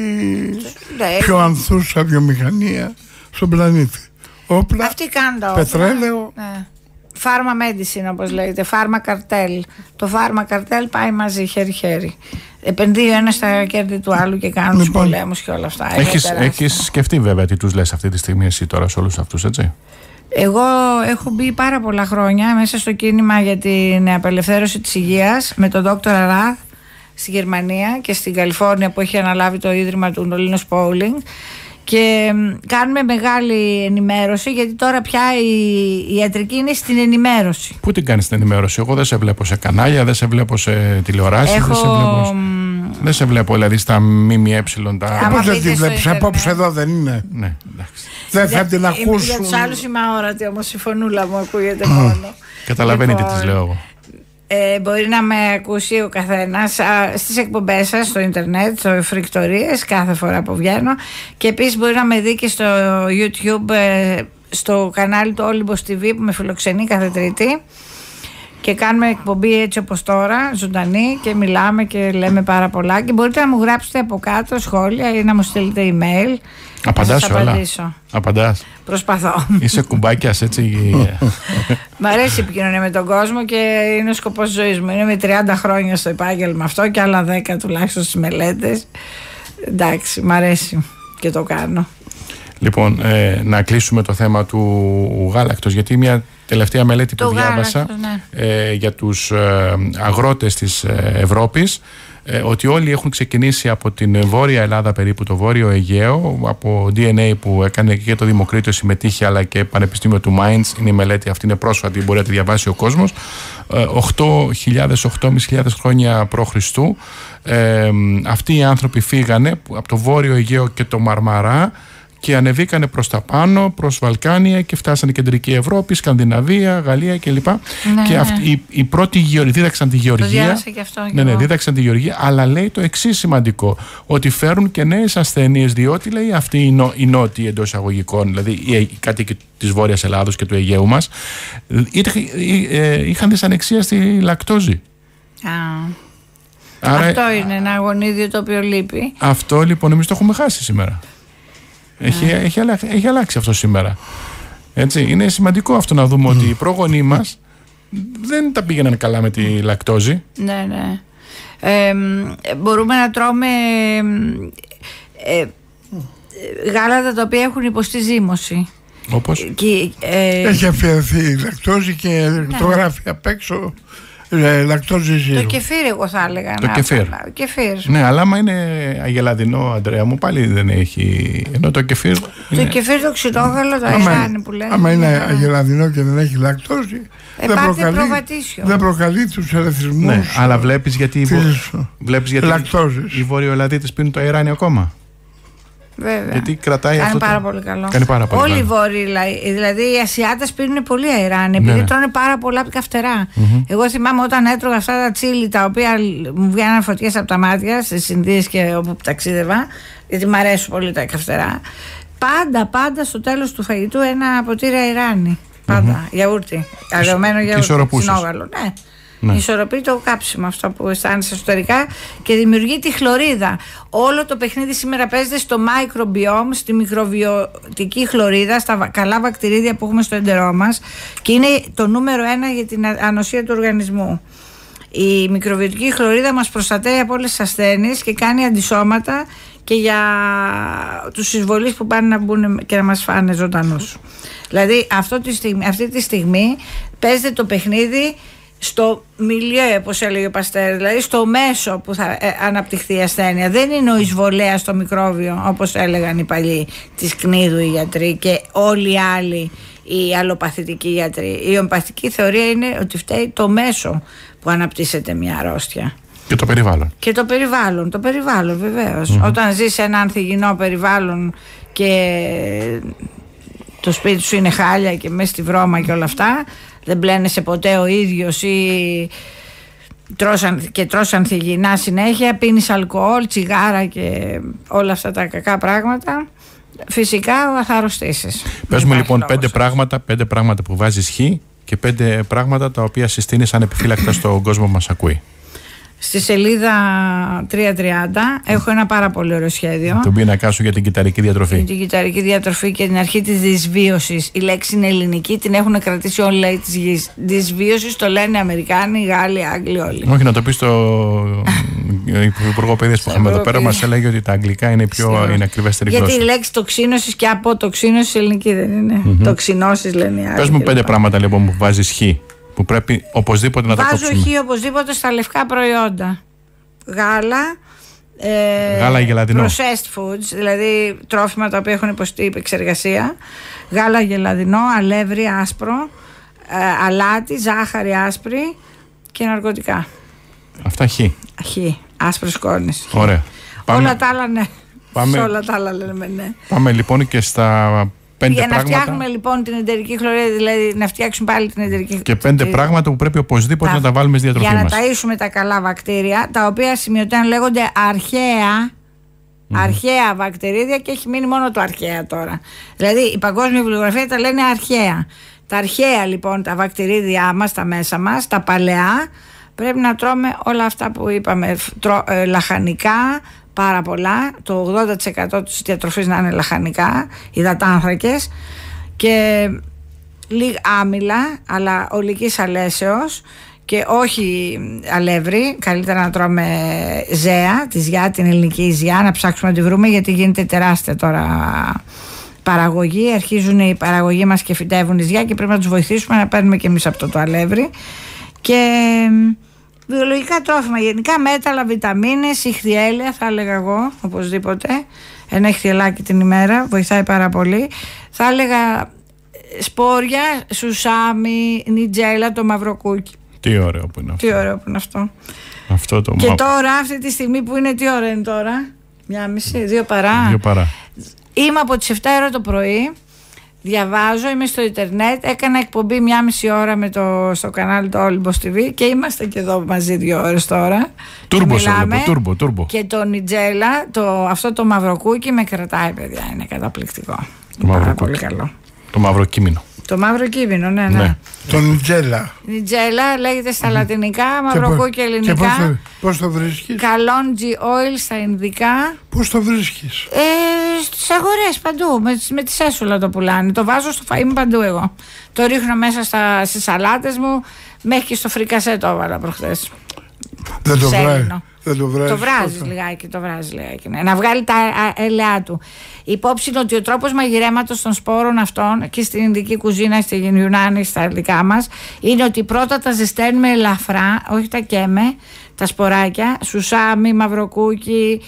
πιο ανθούσα βιομηχανία στον πλανήτη. Όπλα, αυτοί κάνουν τα πετρέλαιο. Φάρμα medicine, όπως λέγεται, φάρμα καρτέλ. Το φάρμα καρτέλ πάει μαζί χέρι-χέρι. Επενδύει ο ένας στα κέρδη του άλλου και κάνουν τους πολέμους και όλα αυτά. Έχεις σκεφτεί βέβαια τι τους λες αυτή τη στιγμή εσύ τώρα σε όλους αυτούς, έτσι? Εγώ έχω μπει πάρα πολλά χρόνια μέσα στο κίνημα για την απελευθέρωση της υγείας με τον Δόκτωρα Ραθ στη Γερμανία και στην Καλιφόρνια, που έχει αναλάβει το ίδρυμα του Νολίνος Πόλινγκ. Και κάνουμε μεγάλη ενημέρωση, γιατί τώρα πια η ιατρική είναι στην ενημέρωση. Πού την κάνεις την ενημέρωση? Εγώ δεν σε βλέπω σε κανάλια, δεν σε βλέπω σε τηλεοράσεις, δεν σε βλέπω δηλαδή στα ΜΜΕ. Πώς δεν τη βλέπεις? Απόψε εδώ δεν είναι? Ναι, εντάξει. Δεν θα την ακούσουν. Για τους άλλους είμαι αόρατη, όμως η φωνούλα μου ακούγεται μόνο. Καταλαβαίνει τι της λέω εγώ. Μπορεί να με ακούσει ο καθένας στις εκπομπές σας στο ίντερνετ, στο Φρικτορίες, κάθε φορά που βγαίνω, και επίσης μπορεί να με δει και στο YouTube, στο κανάλι του Olympus TV που με φιλοξενεί κάθε Τρίτη, και κάνουμε εκπομπή έτσι όπως τώρα, ζωντανή, και μιλάμε και λέμε πάρα πολλά, και μπορείτε να μου γράψετε από κάτω σχόλια ή να μου στείλετε email. Απαντάς σε όλα? Απαντάς? Προσπαθώ. Είσαι κουμπάκιας έτσι? Μ' αρέσει η επικοινωνία με τον κόσμο και είναι ο σκοπός της ζωής μου. Είναι με 30 χρόνια στο επάγγελμα αυτό και άλλα 10 τουλάχιστον στις μελέτες. Εντάξει, μ' αρέσει και το κάνω. Λοιπόν, να κλείσουμε το θέμα του γάλακτος, γιατί μια τελευταία μελέτη που διάβασα για τους αγρότες της Ευρώπης, ότι όλοι έχουν ξεκινήσει από την Βόρεια Ελλάδα, περίπου το Βόρειο Αιγαίο, από DNA που έκανε και το Δημοκρίτιο συμμετείχε, αλλά και Πανεπιστήμιο του Μάιντς. Είναι η μελέτη αυτή, είναι πρόσφατη, μπορεί να τη διαβάσει ο κόσμος. 8.000-8.500 χρόνια π.Χ. Αυτοί οι άνθρωποι φύγανε από το Βόρειο Αιγαίο και το Μαρμαρά και ανεβήκανε προς τα πάνω, προς Βαλκάνια, και φτάσανε Κεντρική Ευρώπη, Σκανδιναβία, Γαλλία κλπ. Ναι, και αυτοί, οι πρώτοι δίδαξαν τη γεωργία. Δίδαξαν τη γεωργία, αλλά λέει το εξής σημαντικό, ότι φέρουν και νέες ασθένειες, διότι λέει αυτοί οι νότιοι εντός εισαγωγικών, δηλαδή οι κάτοικοι της Βόρειας Ελλάδος και του Αιγαίου μας, είχαν δυσανεξία στη λακτόζη. Άρα, αυτό είναι ένα γονίδιο το οποίο λείπει. Αυτό λοιπόν εμείς το έχουμε χάσει σήμερα. Έχει αλλάξει αυτό σήμερα. Έτσι, είναι σημαντικό αυτό να δούμε ότι οι πρόγονοί μας δεν τα πήγαιναν καλά με τη λακτόζη. Ναι. Μπορούμε να τρώμε γάλατα τα οποία έχουν υποστεί ζύμωση. Όπως? Έχει αφιερωθεί η λακτόζη και το γράφει απ' έξω. Λακτόζη ζύρο. Το κεφίρ, εγώ θα έλεγα. Το κεφίρ. Ναι, αλλά άμα είναι αγελαδινό, Αντρέα μου, πάλι δεν έχει. Ενώ το κεφίρ. Το κεφίρ, το ξηρόγαλο, το αεράνι που λένε. Άμα είναι αγελαδινό και δεν έχει λακτόζη, δεν προκαλεί τους ερεθισμούς. Ναι, αλλά βλέπεις γιατί οι Βορειοελλαδίτες πίνουν το αεράνι ακόμα. Βέβαια. Γιατί κρατάει κάνει αυτό. Πάρα πολύ καλό. Κάνει πάρα πολύ όλοι οι Βόρειοι, δηλαδή οι Ασιάτες πίνουν πολύ αεράνι, επειδή τρώνε πάρα πολλά καυτερά. Εγώ θυμάμαι όταν έτρωγα αυτά τα τσίλι τα οποία μου βγαίναν φωτιές από τα μάτια στις Ινδίες και όπου ταξίδευα, γιατί μου αρέσουν πολύ τα καυτερά. Πάντα στο τέλος του φαγητού ένα ποτήρι αεράνι. Πάντα. Γιαούρτι. Αγριωμένο γιαούρτι. Συνόγαλο. Ναι. Ισορροπεί το κάψιμο αυτό που αισθάνεσαι εσωτερικά και δημιουργεί τη χλωρίδα. Όλο το παιχνίδι σήμερα παίζεται στο microbiome, στη μικροβιωτική χλωρίδα, στα καλά βακτηρίδια που έχουμε στο έντερό μας, και είναι το νούμερο 1 για την ανοσία του οργανισμού. Η μικροβιωτική χλωρίδα μας προστατεύει από όλες τις ασθένειες και κάνει αντισώματα και για τους εισβολείς που πάνε να μπουν και να μας φάνε ζωντανούς. Δηλαδή αυτή τη στιγμή παίζεται το παιχνίδι στο μιλιέ, όπως έλεγε ο Παστέρ, δηλαδή στο μέσο που θα αναπτυχθεί η ασθένεια. Δεν είναι ο εισβολέας στο μικρόβιο, όπως έλεγαν οι παλιοί της Κνίδου οι γιατροί και όλοι οι άλλοι οι αλλοπαθητικοί γιατροί. Η ομοιοπαθητική θεωρία είναι ότι φταίει το μέσο που αναπτύσσεται μια αρρώστια. Και το περιβάλλον. Και το περιβάλλον. Το περιβάλλον, βεβαίως. Όταν ζεις σε ένα ανθυγιεινό περιβάλλον και το σπίτι σου είναι χάλια και μέσα στη βρώμα και όλα αυτά, δεν πλένεσαι ποτέ ο ίδιος ή τρως ανθυγιεινά συνέχεια, πίνεις αλκοόλ, τσιγάρα και όλα αυτά τα κακά πράγματα, φυσικά θα αρρωστήσεις. Πες μου λοιπόν 5 πράγματα που βάζεις χ και 5 πράγματα τα οποία συστήνεις ανεπιφύλακτα στον κόσμο που μας ακούει. Στη σελίδα 330 έχω ένα πάρα πολύ ωραίο σχέδιο. Τον πίνακά σου για την κυταρική διατροφή. Για την κυταρική διατροφή και την αρχή της δυσβίωσης. Η λέξη είναι ελληνική, την έχουν κρατήσει όλοι οι λαοί της γης. Δυσβίωσης το λένε οι Αμερικάνοι, οι Γάλλοι, οι Άγγλοι, όλοι. Όχι, να το πεις στο Υπουργό Παιδείας που είχαμε εδώ πέρα, μας έλεγε ότι τα αγγλικά είναι είναι ακριβέστερη γλώσσα. Γιατί η λέξη τοξίνωσης και αποτοξίνωσης ελληνική δεν είναι. Τοξινώσεις λένε οι Άγγλοι. Πες μου 5 πράγματα λοιπόν που βάζεις χ, που πρέπει οπωσδήποτε να τα κόψουμε. Βάζω χ οπωσδήποτε στα λευκά προϊόντα. Γάλα, γάλα γελαδινό. processed foods, δηλαδή τρόφιμα τα οποία έχουν υποστεί επεξεργασία. Γάλα γελαδινό, αλεύρι άσπρο, αλάτι, ζάχαρη άσπρη και ναρκωτικά. Αυτά χ. Άσπρες κόρνες. Ωραία. Όλα τα άλλα ναι. Σε όλα τα άλλα λέμε ναι. Πάμε λοιπόν και στα 5 για πράγματα. Να φτιάχνουμε λοιπόν την εντερική χλωρίδα, δηλαδή να φτιάξουμε πάλι την εντερική. Και 5 πράγματα που πρέπει οπωσδήποτε να τα βάλουμε στη διατροφή μας. Για να ταΐσουμε τα καλά βακτήρια, τα οποία σημειωτέν λέγονται αρχαία βακτηρίδια και έχει μείνει μόνο το αρχαία τώρα. Δηλαδή η παγκόσμια βιβλιογραφία τα λένε αρχαία. Τα αρχαία λοιπόν τα βακτηρίδια μας, τα μέσα μας, τα παλαιά, πρέπει να τρώμε όλα αυτά που είπαμε, λαχανικά, πάρα πολλά, το 80% της διατροφής να είναι λαχανικά, υδατάνθρακες και άμυλα, αλλά ολικής αλέσεως και όχι αλεύρι. Καλύτερα να τρώμε ζέα, τη ζιά, την ελληνική ζιά, να ψάξουμε να τη βρούμε, γιατί γίνεται τεράστια τώρα παραγωγή. Αρχίζουν οι παραγωγοί μας και φυτεύουν η ζιά και πρέπει να τους βοηθήσουμε να παίρνουμε και εμείς από το αλεύρι. Και βιολογικά τρόφιμα, γενικά μέταλλα, βιταμίνες, ιχθυέλαια θα έλεγα εγώ, οπωσδήποτε. Ένα ιχθυελάκι την ημέρα βοηθάει πάρα πολύ. Θα έλεγα σπόρια, σουσάμι, νιτζέλα, το μαυροκούκι. Τι ωραίο που είναι αυτό. Τι ωραίο που είναι αυτό. Και τώρα, αυτή τη στιγμή που είναι, τι ώρα είναι τώρα? 1:30, 2 παρά. Είμαι από τις 7 ώρα το πρωί. Διαβάζω, είμαι στο ίντερνετ, έκανα εκπομπή 1,5 ώρα στο κανάλι του Olympus TV και είμαστε και εδώ μαζί 2 ώρες τώρα. Τούρμπο. Και το νιτζέλα, αυτό το μαυροκούκι με κρατάει, παιδιά, είναι καταπληκτικό. Πάρα πολύ καλό. Το μαύρο κείμενο. Το μαύρο κείμενο, ναι. Το νιτζέλα. Νιτζέλα λέγεται στα λατινικά, μαυροκούκι ελληνικά. Και πώς το βρίσκεις? Καλόντζι oil στα ινδικά. Πώς το βρίσκεις? Στις αγορές παντού, με τη σέσουλα το πουλάνε. Το βάζω στο φαΐ μου παντού εγώ. Το ρίχνω μέσα στις σαλάτες μου, μέχρι και στο φρικασέ το έβαλα προχθές. Δεν το βράζει. Το βράζεις λιγάκι, ναι. Να βγάλει τα έλαιά του. Υπόψη είναι ότι ο τρόπος μαγειρέματος των σπόρων αυτών και στην Ινδική κουζίνα, στη Γιουνάνη, στα δικά μας, είναι ότι πρώτα τα ζεσταίνουμε ελαφρά, όχι τα καίμε, τα σποράκια, σουσάμι, μαυροκούκι,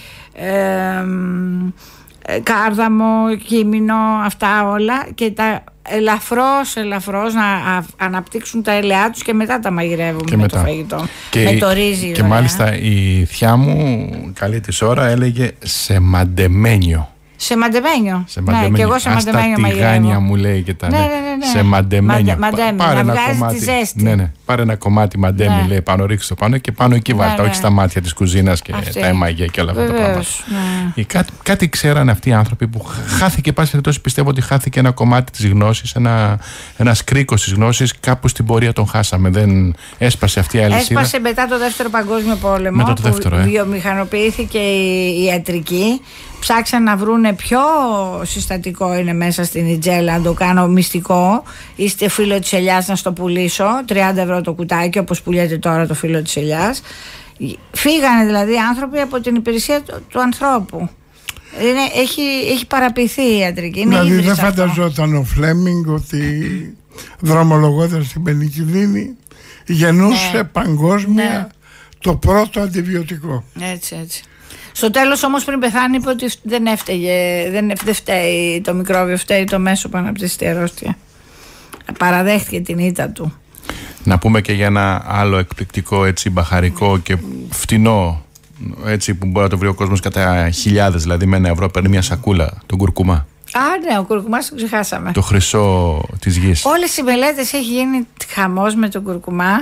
κάρδαμο, κίμινο, αυτά όλα, και τα ελαφρώς να αναπτύξουν τα ελαιά τους και μετά τα μαγειρεύουμε με το φαγητό, με το ρύζι. Και μάλιστα η θιά μου καλή της ώρα έλεγε σε μαντεμένιο. Σε μαντεμένιο. Ναι, και εγώ σε μαντεμένιο μαγειρεύω. Στα τηγάνια μου λέει και τα ναι. Σε μαντεμένιο. Πάρε ένα κομμάτι. Τη ζέστη. Ναι. Πάρε ένα κομμάτι μαντέμι, λέει, πάνω, ρίξε το πάνω και πάνω εκεί βάλτε. Όχι στα μάτια της κουζίνας και τα αιμαγεία και όλα αυτά τα πράγματα. Κάτι ξέρανε αυτοί οι άνθρωποι που χάθηκε, πάση περιπτώσει, πιστεύω ότι χάθηκε ένα κομμάτι της γνώσης, ένας κρίκος της γνώσης. Κάπου στην πορεία τον χάσαμε. Δεν έσπασε αυτή η αλυσίδα. Έσπασε μετά το δεύτερο παγκόσμιο πόλεμο. Που βιομηχανοποιήθηκε η ιατρική. Ψάξαν να βρούνε ποιο συστατικό είναι μέσα στην νιτζέλα, να το κάνω μυστικό, είστε φύλλο της ελιάς να στο πουλήσω, 30 ευρώ το κουτάκι, όπως πουλιέται τώρα το φύλλο της ελιάς. Φύγανε δηλαδή άνθρωποι από την υπηρεσία του ανθρώπου. Έχει παραποιηθεί η ιατρική. Δηλαδή δεν φανταζόταν ο Φλέμινγκ ότι δρομολογώντας στην Πενικυλίνη γεννούσε παγκόσμια το πρώτο αντιβιωτικό. Έτσι. Στο τέλος όμως, πριν πεθάνει, είπε ότι δεν έφταιγε, δεν φταίει το μικρόβιο, φταίει το μέσο που αναπτύσσει τη αρρώστια. παραδέχτηκε την ήττα του. Να πούμε και για ένα άλλο εκπληκτικό, έτσι, μπαχαρικό και φτηνό, έτσι, που μπορεί να το βρει ο κόσμος κατά χιλιάδες, δηλαδή με €1 παίρνει μια σακούλα, τον κουρκουμά. Ναι, ο κουρκουμάς τον ξεχάσαμε. Το χρυσό της γης. Όλες οι μελέτες έχει γίνει χαμός με τον κουρκουμά.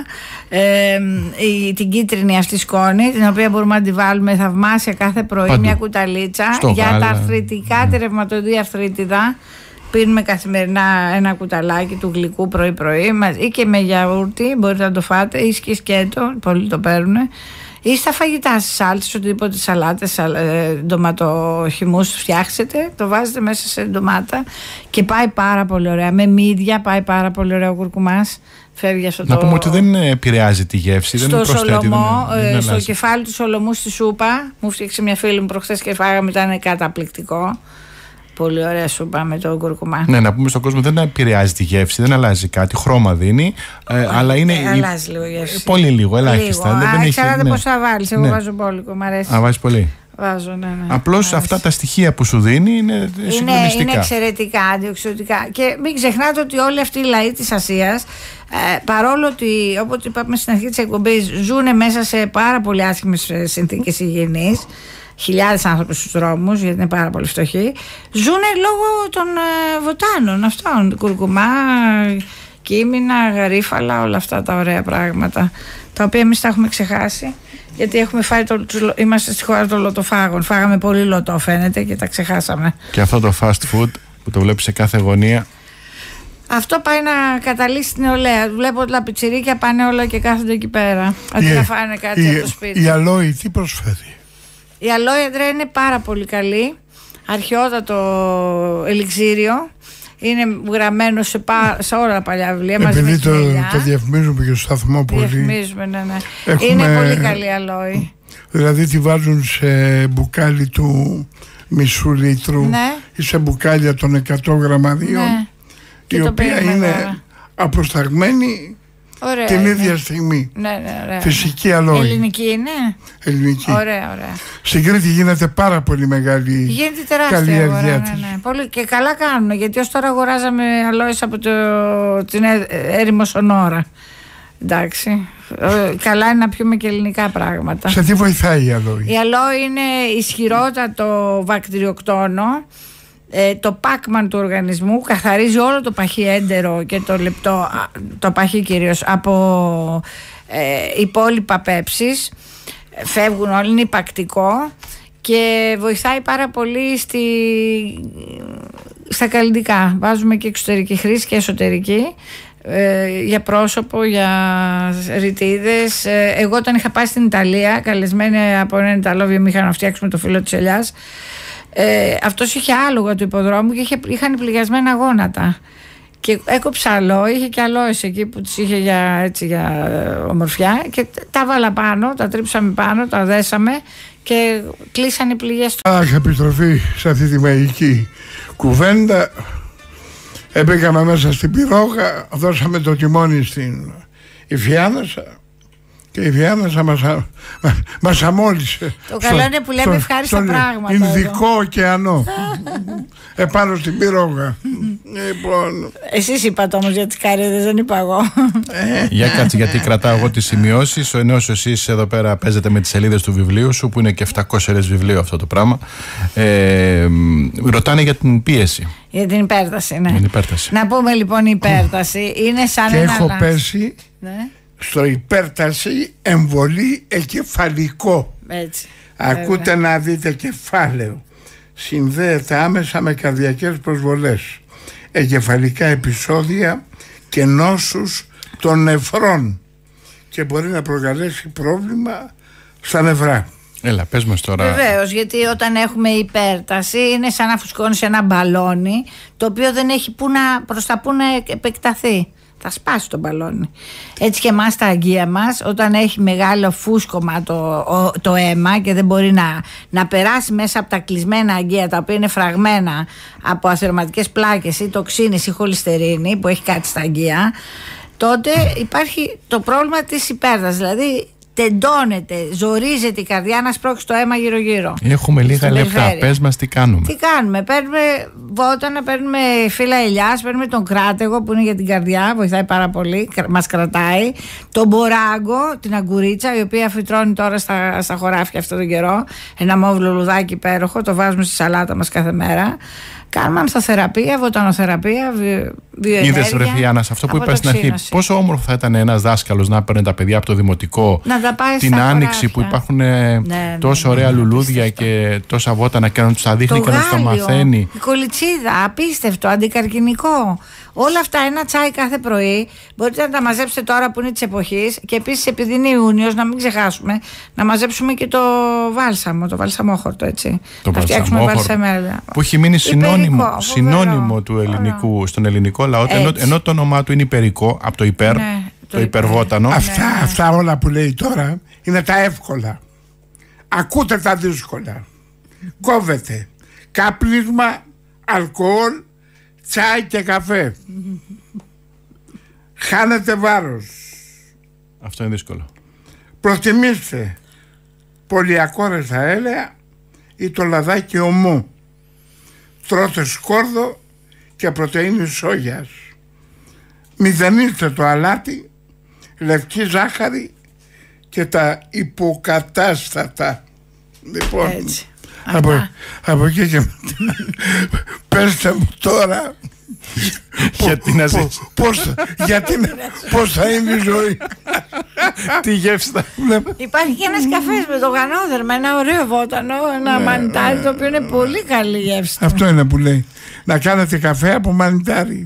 Την κίτρινη αυτή σκόνη, την οποία μπορούμε να τη βάλουμε θαυμάσια κάθε πρωί, παντού. Μια κουταλίτσα για τα αρθρητικά, τη ρευματοειδή αρθρίτιδα. Πίνουμε καθημερινά ένα κουταλάκι του γλυκού πρωί-πρωί, ή και με γιαούρτι, μπορείτε να το φάτε, ή σκέτο, πολλοί το παίρνουν. Ή στα φαγητά, στις σάλτσες, οτιδήποτε σαλάτες, ντοματοχυμούς φτιάξετε, το βάζετε μέσα σε ντομάτα και πάει πάρα πολύ ωραία. Με μύδια πάει πάρα πολύ ωραία ο κουρκουμάς. Φεύγει αυτό να πούμε ότι δεν επηρεάζει τη γεύση, στο δεν προσθέτει. Σολομό, στο κεφάλι του σολομού στη σούπα, μου φτιάξε μια φίλη μου προχθές και φάγαμε, ήταν καταπληκτικό. Πολύ ωραία σούπα με το κουρκουμά. Ναι, να πούμε στον κόσμο δεν επηρεάζει τη γεύση, δεν αλλάζει κάτι, χρώμα δίνει, αλλά είναι. Αλλάζει λίγο γεύση. Πολύ λίγο, ελάχιστα. Εξαρτάται πώς θα βάλεις. Εγώ βάζω μπόλικο, μου αρέσει. Βάζεις πολύ. Βάζω, ναι. Απλώς αυτά τα στοιχεία που σου δίνει είναι συγκλονιστικά. Είναι εξαιρετικά, αντιοξυδοτικά. Και μην ξεχνάτε ότι όλοι αυτοί οι λαοί της Ασίας, παρόλο ότι, όπως είπαμε στην αρχή της εκπομπής, ζουν μέσα σε πάρα πολύ άσχημες συνθήκες υγιεινής. Χιλιάδες άνθρωποι στους δρόμους, γιατί είναι πάρα πολύ φτωχοί, ζουν λόγω των βοτάνων αυτών. Κουρκουμά, κείμυνα, γαρίφαλα, όλα αυτά τα ωραία πράγματα, τα οποία εμείς τα έχουμε ξεχάσει, γιατί έχουμε φάει είμαστε στη χώρα των λοτοφάγων. Φάγαμε πολύ λοτό, φαίνεται, και τα ξεχάσαμε. Και αυτό το fast food που το βλέπεις σε κάθε γωνία. Αυτό πάει να καταλύσει την νεολαία. Βλέπω ότι τα πιτσιρίκια πάνε όλα και κάθονται εκεί πέρα. Αντί να φάνε κάτι από το σπίτι. Η αλόη τι προσφέρει? Η αλόη, Αντρέα, είναι πάρα πολύ καλή. Αρχαιότατο ελιξίριο. Είναι γραμμένο σε όλα τα παλιά βιβλία. Επειδή το διαφημίζουμε και στο σταθμό πολύ. Διαφημίζουμε, ναι. Είναι πολύ καλή η αλόη. Δηλαδή τη βάζουν σε μπουκάλι του μισού λίτρου, ναι, ή σε μπουκάλια των 100 γραμμαρίων, ναι, η οποία είναι αποσταγμένη. Ωραία, την ίδια στιγμή. Ναι, ωραία. Φυσική αλόη. Ελληνική είναι. Ελληνική. Ωραία. Στην Κρήτη γίνεται πάρα πολύ μεγάλη. Γίνεται τεράστια αγορά. Ναι. Πολύ, και καλά κάνουν, γιατί ως τώρα αγοράζαμε αλόης από την έρημο Σονόρα. Εντάξει. Καλά είναι να πιούμε και ελληνικά πράγματα. Σε τι βοηθάει η αλόη? Η αλόη είναι ισχυρότατο βακτηριοκτόνο. Το πάκμαν του οργανισμού καθαρίζει όλο το παχύ έντερο και το λεπτό, το παχύ κυρίως, από υπόλοιπα πέψεις. Φεύγουν όλοι, είναι υπακτικό και βοηθάει πάρα πολύ στα καλλιτικά. Βάζουμε και εξωτερική χρήση και εσωτερική, για πρόσωπο, για ρητίδες. Εγώ όταν είχα πάει στην Ιταλία, καλεσμένη από έναν Ιταλό βιομήχανο να φτιάξουμε το φύλλο της ελιάς, αυτός είχε άλογα του υποδρόμου και είχαν πληγιασμένα γόνατα και έκοψα αλόη, είχε και αλόης εκεί που τις είχε για ομορφιά και τα βάλα πάνω, τα τρίψαμε πάνω, τα δέσαμε και κλείσαν οι πληγές του. Αχ, επιστροφή σε αυτή τη μαγική κουβέντα. Μπήκαμε μέσα στην πυρόγα, δώσαμε το τιμόνι στην Ιφιάνασα και η Ιφιάνασα μας αμόλυσε. Το καλό είναι που λέμε ευχάριστα πράγματα. Ινδικό ωκεανό. Επάνω στην πυρόγα. Λοιπόν. Εσείς είπατε όμως για τις καρύδες, δεν είπα εγώ. Για κάτσε, γιατί κρατάω εγώ τις σημειώσεις. Ενώ εσείς εδώ πέρα παίζετε με τις σελίδες του βιβλίου σου, που είναι και 700 βιβλίο αυτό το πράγμα. Ρωτάνε για την πίεση. Για την υπέρταση, ναι. Να πούμε λοιπόν, η υπέρταση είναι σαν και έχω πέσει, ναι, στο υπέρταση εμβολή εγκεφαλικό. Έτσι. Ακούτε να δείτε κεφάλαιο. Συνδέεται άμεσα με καρδιακές προσβολές, εγκεφαλικά επεισόδια και νόσους των νεφρών και μπορεί να προκαλέσει πρόβλημα στα νευρά. Έλα, πες μας τώρα. Βεβαίως, γιατί όταν έχουμε υπέρταση είναι σαν να φουσκώνεις ένα μπαλόνι, το οποίο δεν έχει προς τα που να επεκταθεί. Θα σπάσει το μπαλόνι. Έτσι και εμάς τα αγγεία μας, όταν έχει μεγάλο φούσκωμα το αίμα και δεν μπορεί να περάσει μέσα από τα κλεισμένα αγγεία, τα οποία είναι φραγμένα από αθερωματικές πλάκες ή τοξίνες ή χολυστερίνη που έχει κάτι στα αγγεία, τότε υπάρχει το πρόβλημα της υπέρτασης. Δηλαδή τεντώνεται, ζορίζεται η καρδιά να σπρώξει το αίμα γύρω-γύρω. Έχουμε λίγα λεπτά. Πες μας τι κάνουμε. Τι κάνουμε? Παίρνουμε βότανα, παίρνουμε φύλλα ελιάς, παίρνουμε τον κράτεγο που είναι για την καρδιά, βοηθάει πάρα πολύ, μας κρατάει. Τον μποράγκο, την αγκουρίτσα, η οποία φυτρώνει τώρα στα χωράφια αυτόν τον καιρό. Ένα μόβ λουλουδάκι υπέροχο, το βάζουμε στη σαλάτα μας κάθε μέρα. Κάνουμε ανθοθεραπεία, βοτανοθεραπεία, βιοενέργεια. Είδες, ρε Φιάννα, αυτό που είπα στην αρχή, πόσο όμορφο θα ήταν ένας δάσκαλος να παίρνει τα παιδιά από το δημοτικό την άνοιξη που υπάρχουν τόσο ωραία λουλούδια και τόσα βότανα και να τους τα δείχνει και να τους τα μαθαίνει. Η κολιτσίδα, απίστευτο, αντικαρκινικό. Όλα αυτά, ένα τσάι κάθε πρωί. Μπορείτε να τα μαζέψετε τώρα που είναι της εποχής. Και επίσης, επειδή είναι Ιούνιος, να μην ξεχάσουμε να μαζέψουμε και το βάλσαμο, το βαλσαμόχορτο, έτσι. Το βαλσαμόχορτο που έχει μείνει συνώνυμο του ελληνικού, στον ελληνικό λαό, ενώ το όνομά του είναι υπερικό, από το υπέρ, το υπερβότανο. Αυτά όλα που λέει τώρα είναι τα εύκολα. Ακούτε τα δύσκολα. Κόβεται κάπνισμα, αλκοόλ, τσάι και καφέ. Χάνετε βάρος. Αυτό είναι δύσκολο. Προτιμήστε πολυακόρεστα έλαια ή το λαδάκι ομού. Τρώτε σκόρδο και πρωτεΐνη σόγιας. Μηδενίστε το αλάτι, λευκή ζάχαρη και τα υποκατάστατα. Λοιπόν, από εκεί και μετά πέστε μου τώρα πώς θα είναι η ζωή. Τι γεύση θα είναι. Υπάρχει και ένας καφές με το γανόδερμα, ένα ωραίο βότανο, ένα μανιτάρι, το οποίο είναι πολύ καλή γεύση. Αυτό είναι που λέει. Να κάνετε καφέ από μανιτάρι.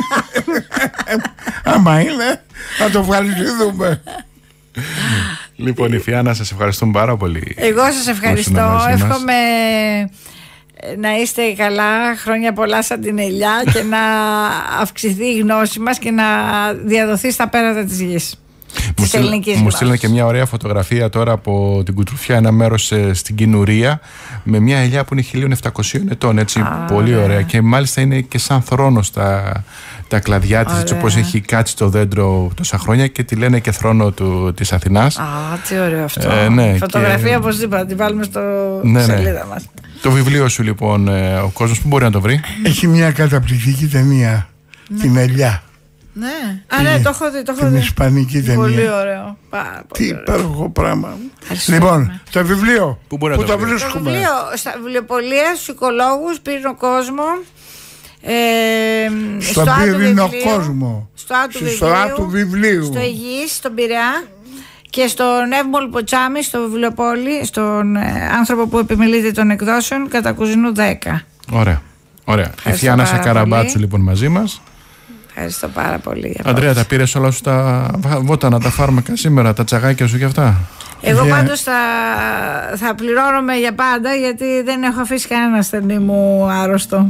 Άμα είναι, θα το ευχαριστούμε. Λοιπόν, η Φιάννα, σας ευχαριστούμε πάρα πολύ. Εγώ σας ευχαριστώ. Εύχομαι να είστε καλά, χρόνια πολλά σαν την ελιά και να αυξηθεί η γνώση μας και να διαδοθεί στα πέρατα της γης. Μου στείλανε και μια ωραία φωτογραφία τώρα από την Κουτρουφιά, ένα μέρος στην Κινουρία, με μια ελιά που είναι 1700 ετών, έτσι, πολύ ωραία, και μάλιστα είναι και σαν θρόνο τα κλαδιά της, έτσι όπως έχει κάτσει το δέντρο τόσα χρόνια, και τη λένε και θρόνο της Αθηνάς. Τι ωραίο αυτό. Φωτογραφία, όπως είπα, την βάλουμε στο σελίδα μας. Το βιβλίο σου, λοιπόν, ο κόσμος που μπορεί να το βρει? Έχει μια καταπληκτική ταινία, την ελιά. Ναι, το έχω δει. Την ισπανική ταινία. Πολύ ωραίο. Τι υπέροχο πράγμα. Λοιπόν, το βιβλίο που το βρίσκουμε? Το βιβλίο στα βιβλιοπωλεία, στους οικολόγους, Πύρινο Κόσμο. Στον Πύρινο Κόσμο. Στο Άτου Βιβλίου. Στο Αιγής, στον Πειραιά. Και στον Εύμολ Ποτσάμι, στο βιβλιοπόλη, στον άνθρωπο που επιμελείται των εκδόσεων, κατά Κουζινού 10. Ωραία. Η Φιάννα Σακαραμπάτσου, λοιπόν, μαζί μας. Ευχαριστώ πάρα πολύ. Αντρέα, τα πήρες όλα σου τα βότανα, τα φάρμακα σήμερα, τα τσαγάκια σου και αυτά? Εγώ πάντως θα πληρώνομαι για πάντα, γιατί δεν έχω αφήσει κανένα ασθενή μου άρρωστο.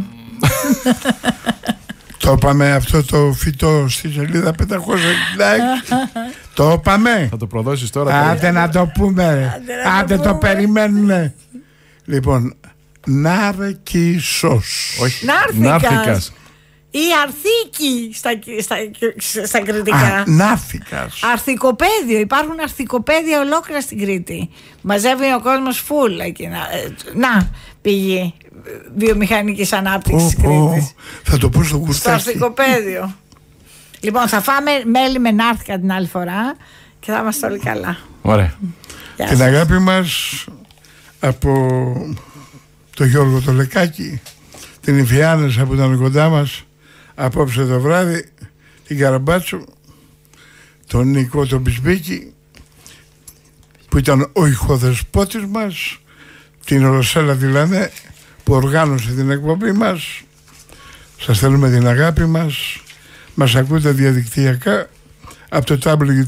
Το είπαμε αυτό το φυτό στη σελίδα 566. Το είπαμε. Θα το προδώσεις τώρα? Άντε να το πούμε. Άντε το περιμένουμε. Λοιπόν, Νάρκισσος. Όχι, Νάρθηκας. Ή Αρθήκη στα κριτικά. Νάρθηκας. Αρθικοπαίδιο. Υπάρχουν αρθικοπαίδια ολόκληρα στην Κρήτη. Μαζεύει ο κόσμος φουλ εκεί. Να, πηγή βιομηχανικής ανάπτυξης της Κρήτης. Θα το πω στο κουστάκι. Στο αρθικοπαίδιο. Λοιπόν, θα φάμε μέλι με νάρθηκα την άλλη φορά και θα είμαστε όλοι καλά. Ωραία. Την αγάπη μας από το Γιώργο το Λεκάκη, την Ιφιάννησα που ήταν κοντά μας απόψε το βράδυ, την Καραμπάτσου, τον Νικό τον Μπισμπίκη που ήταν ο ηχοδεσπότης μας, την Ρωσέλα δηλαδή που οργάνωσε την εκπομπή μας. Σας θέλουμε την αγάπη μας. Μας ακούτε διαδικτυακά από το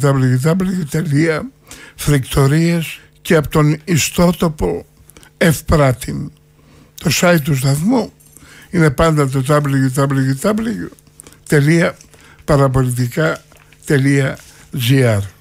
www.friktorίες και από τον ιστότοπο Ευπράτην. Το site του σταθμού είναι πάντα το www.parapolitica.gr.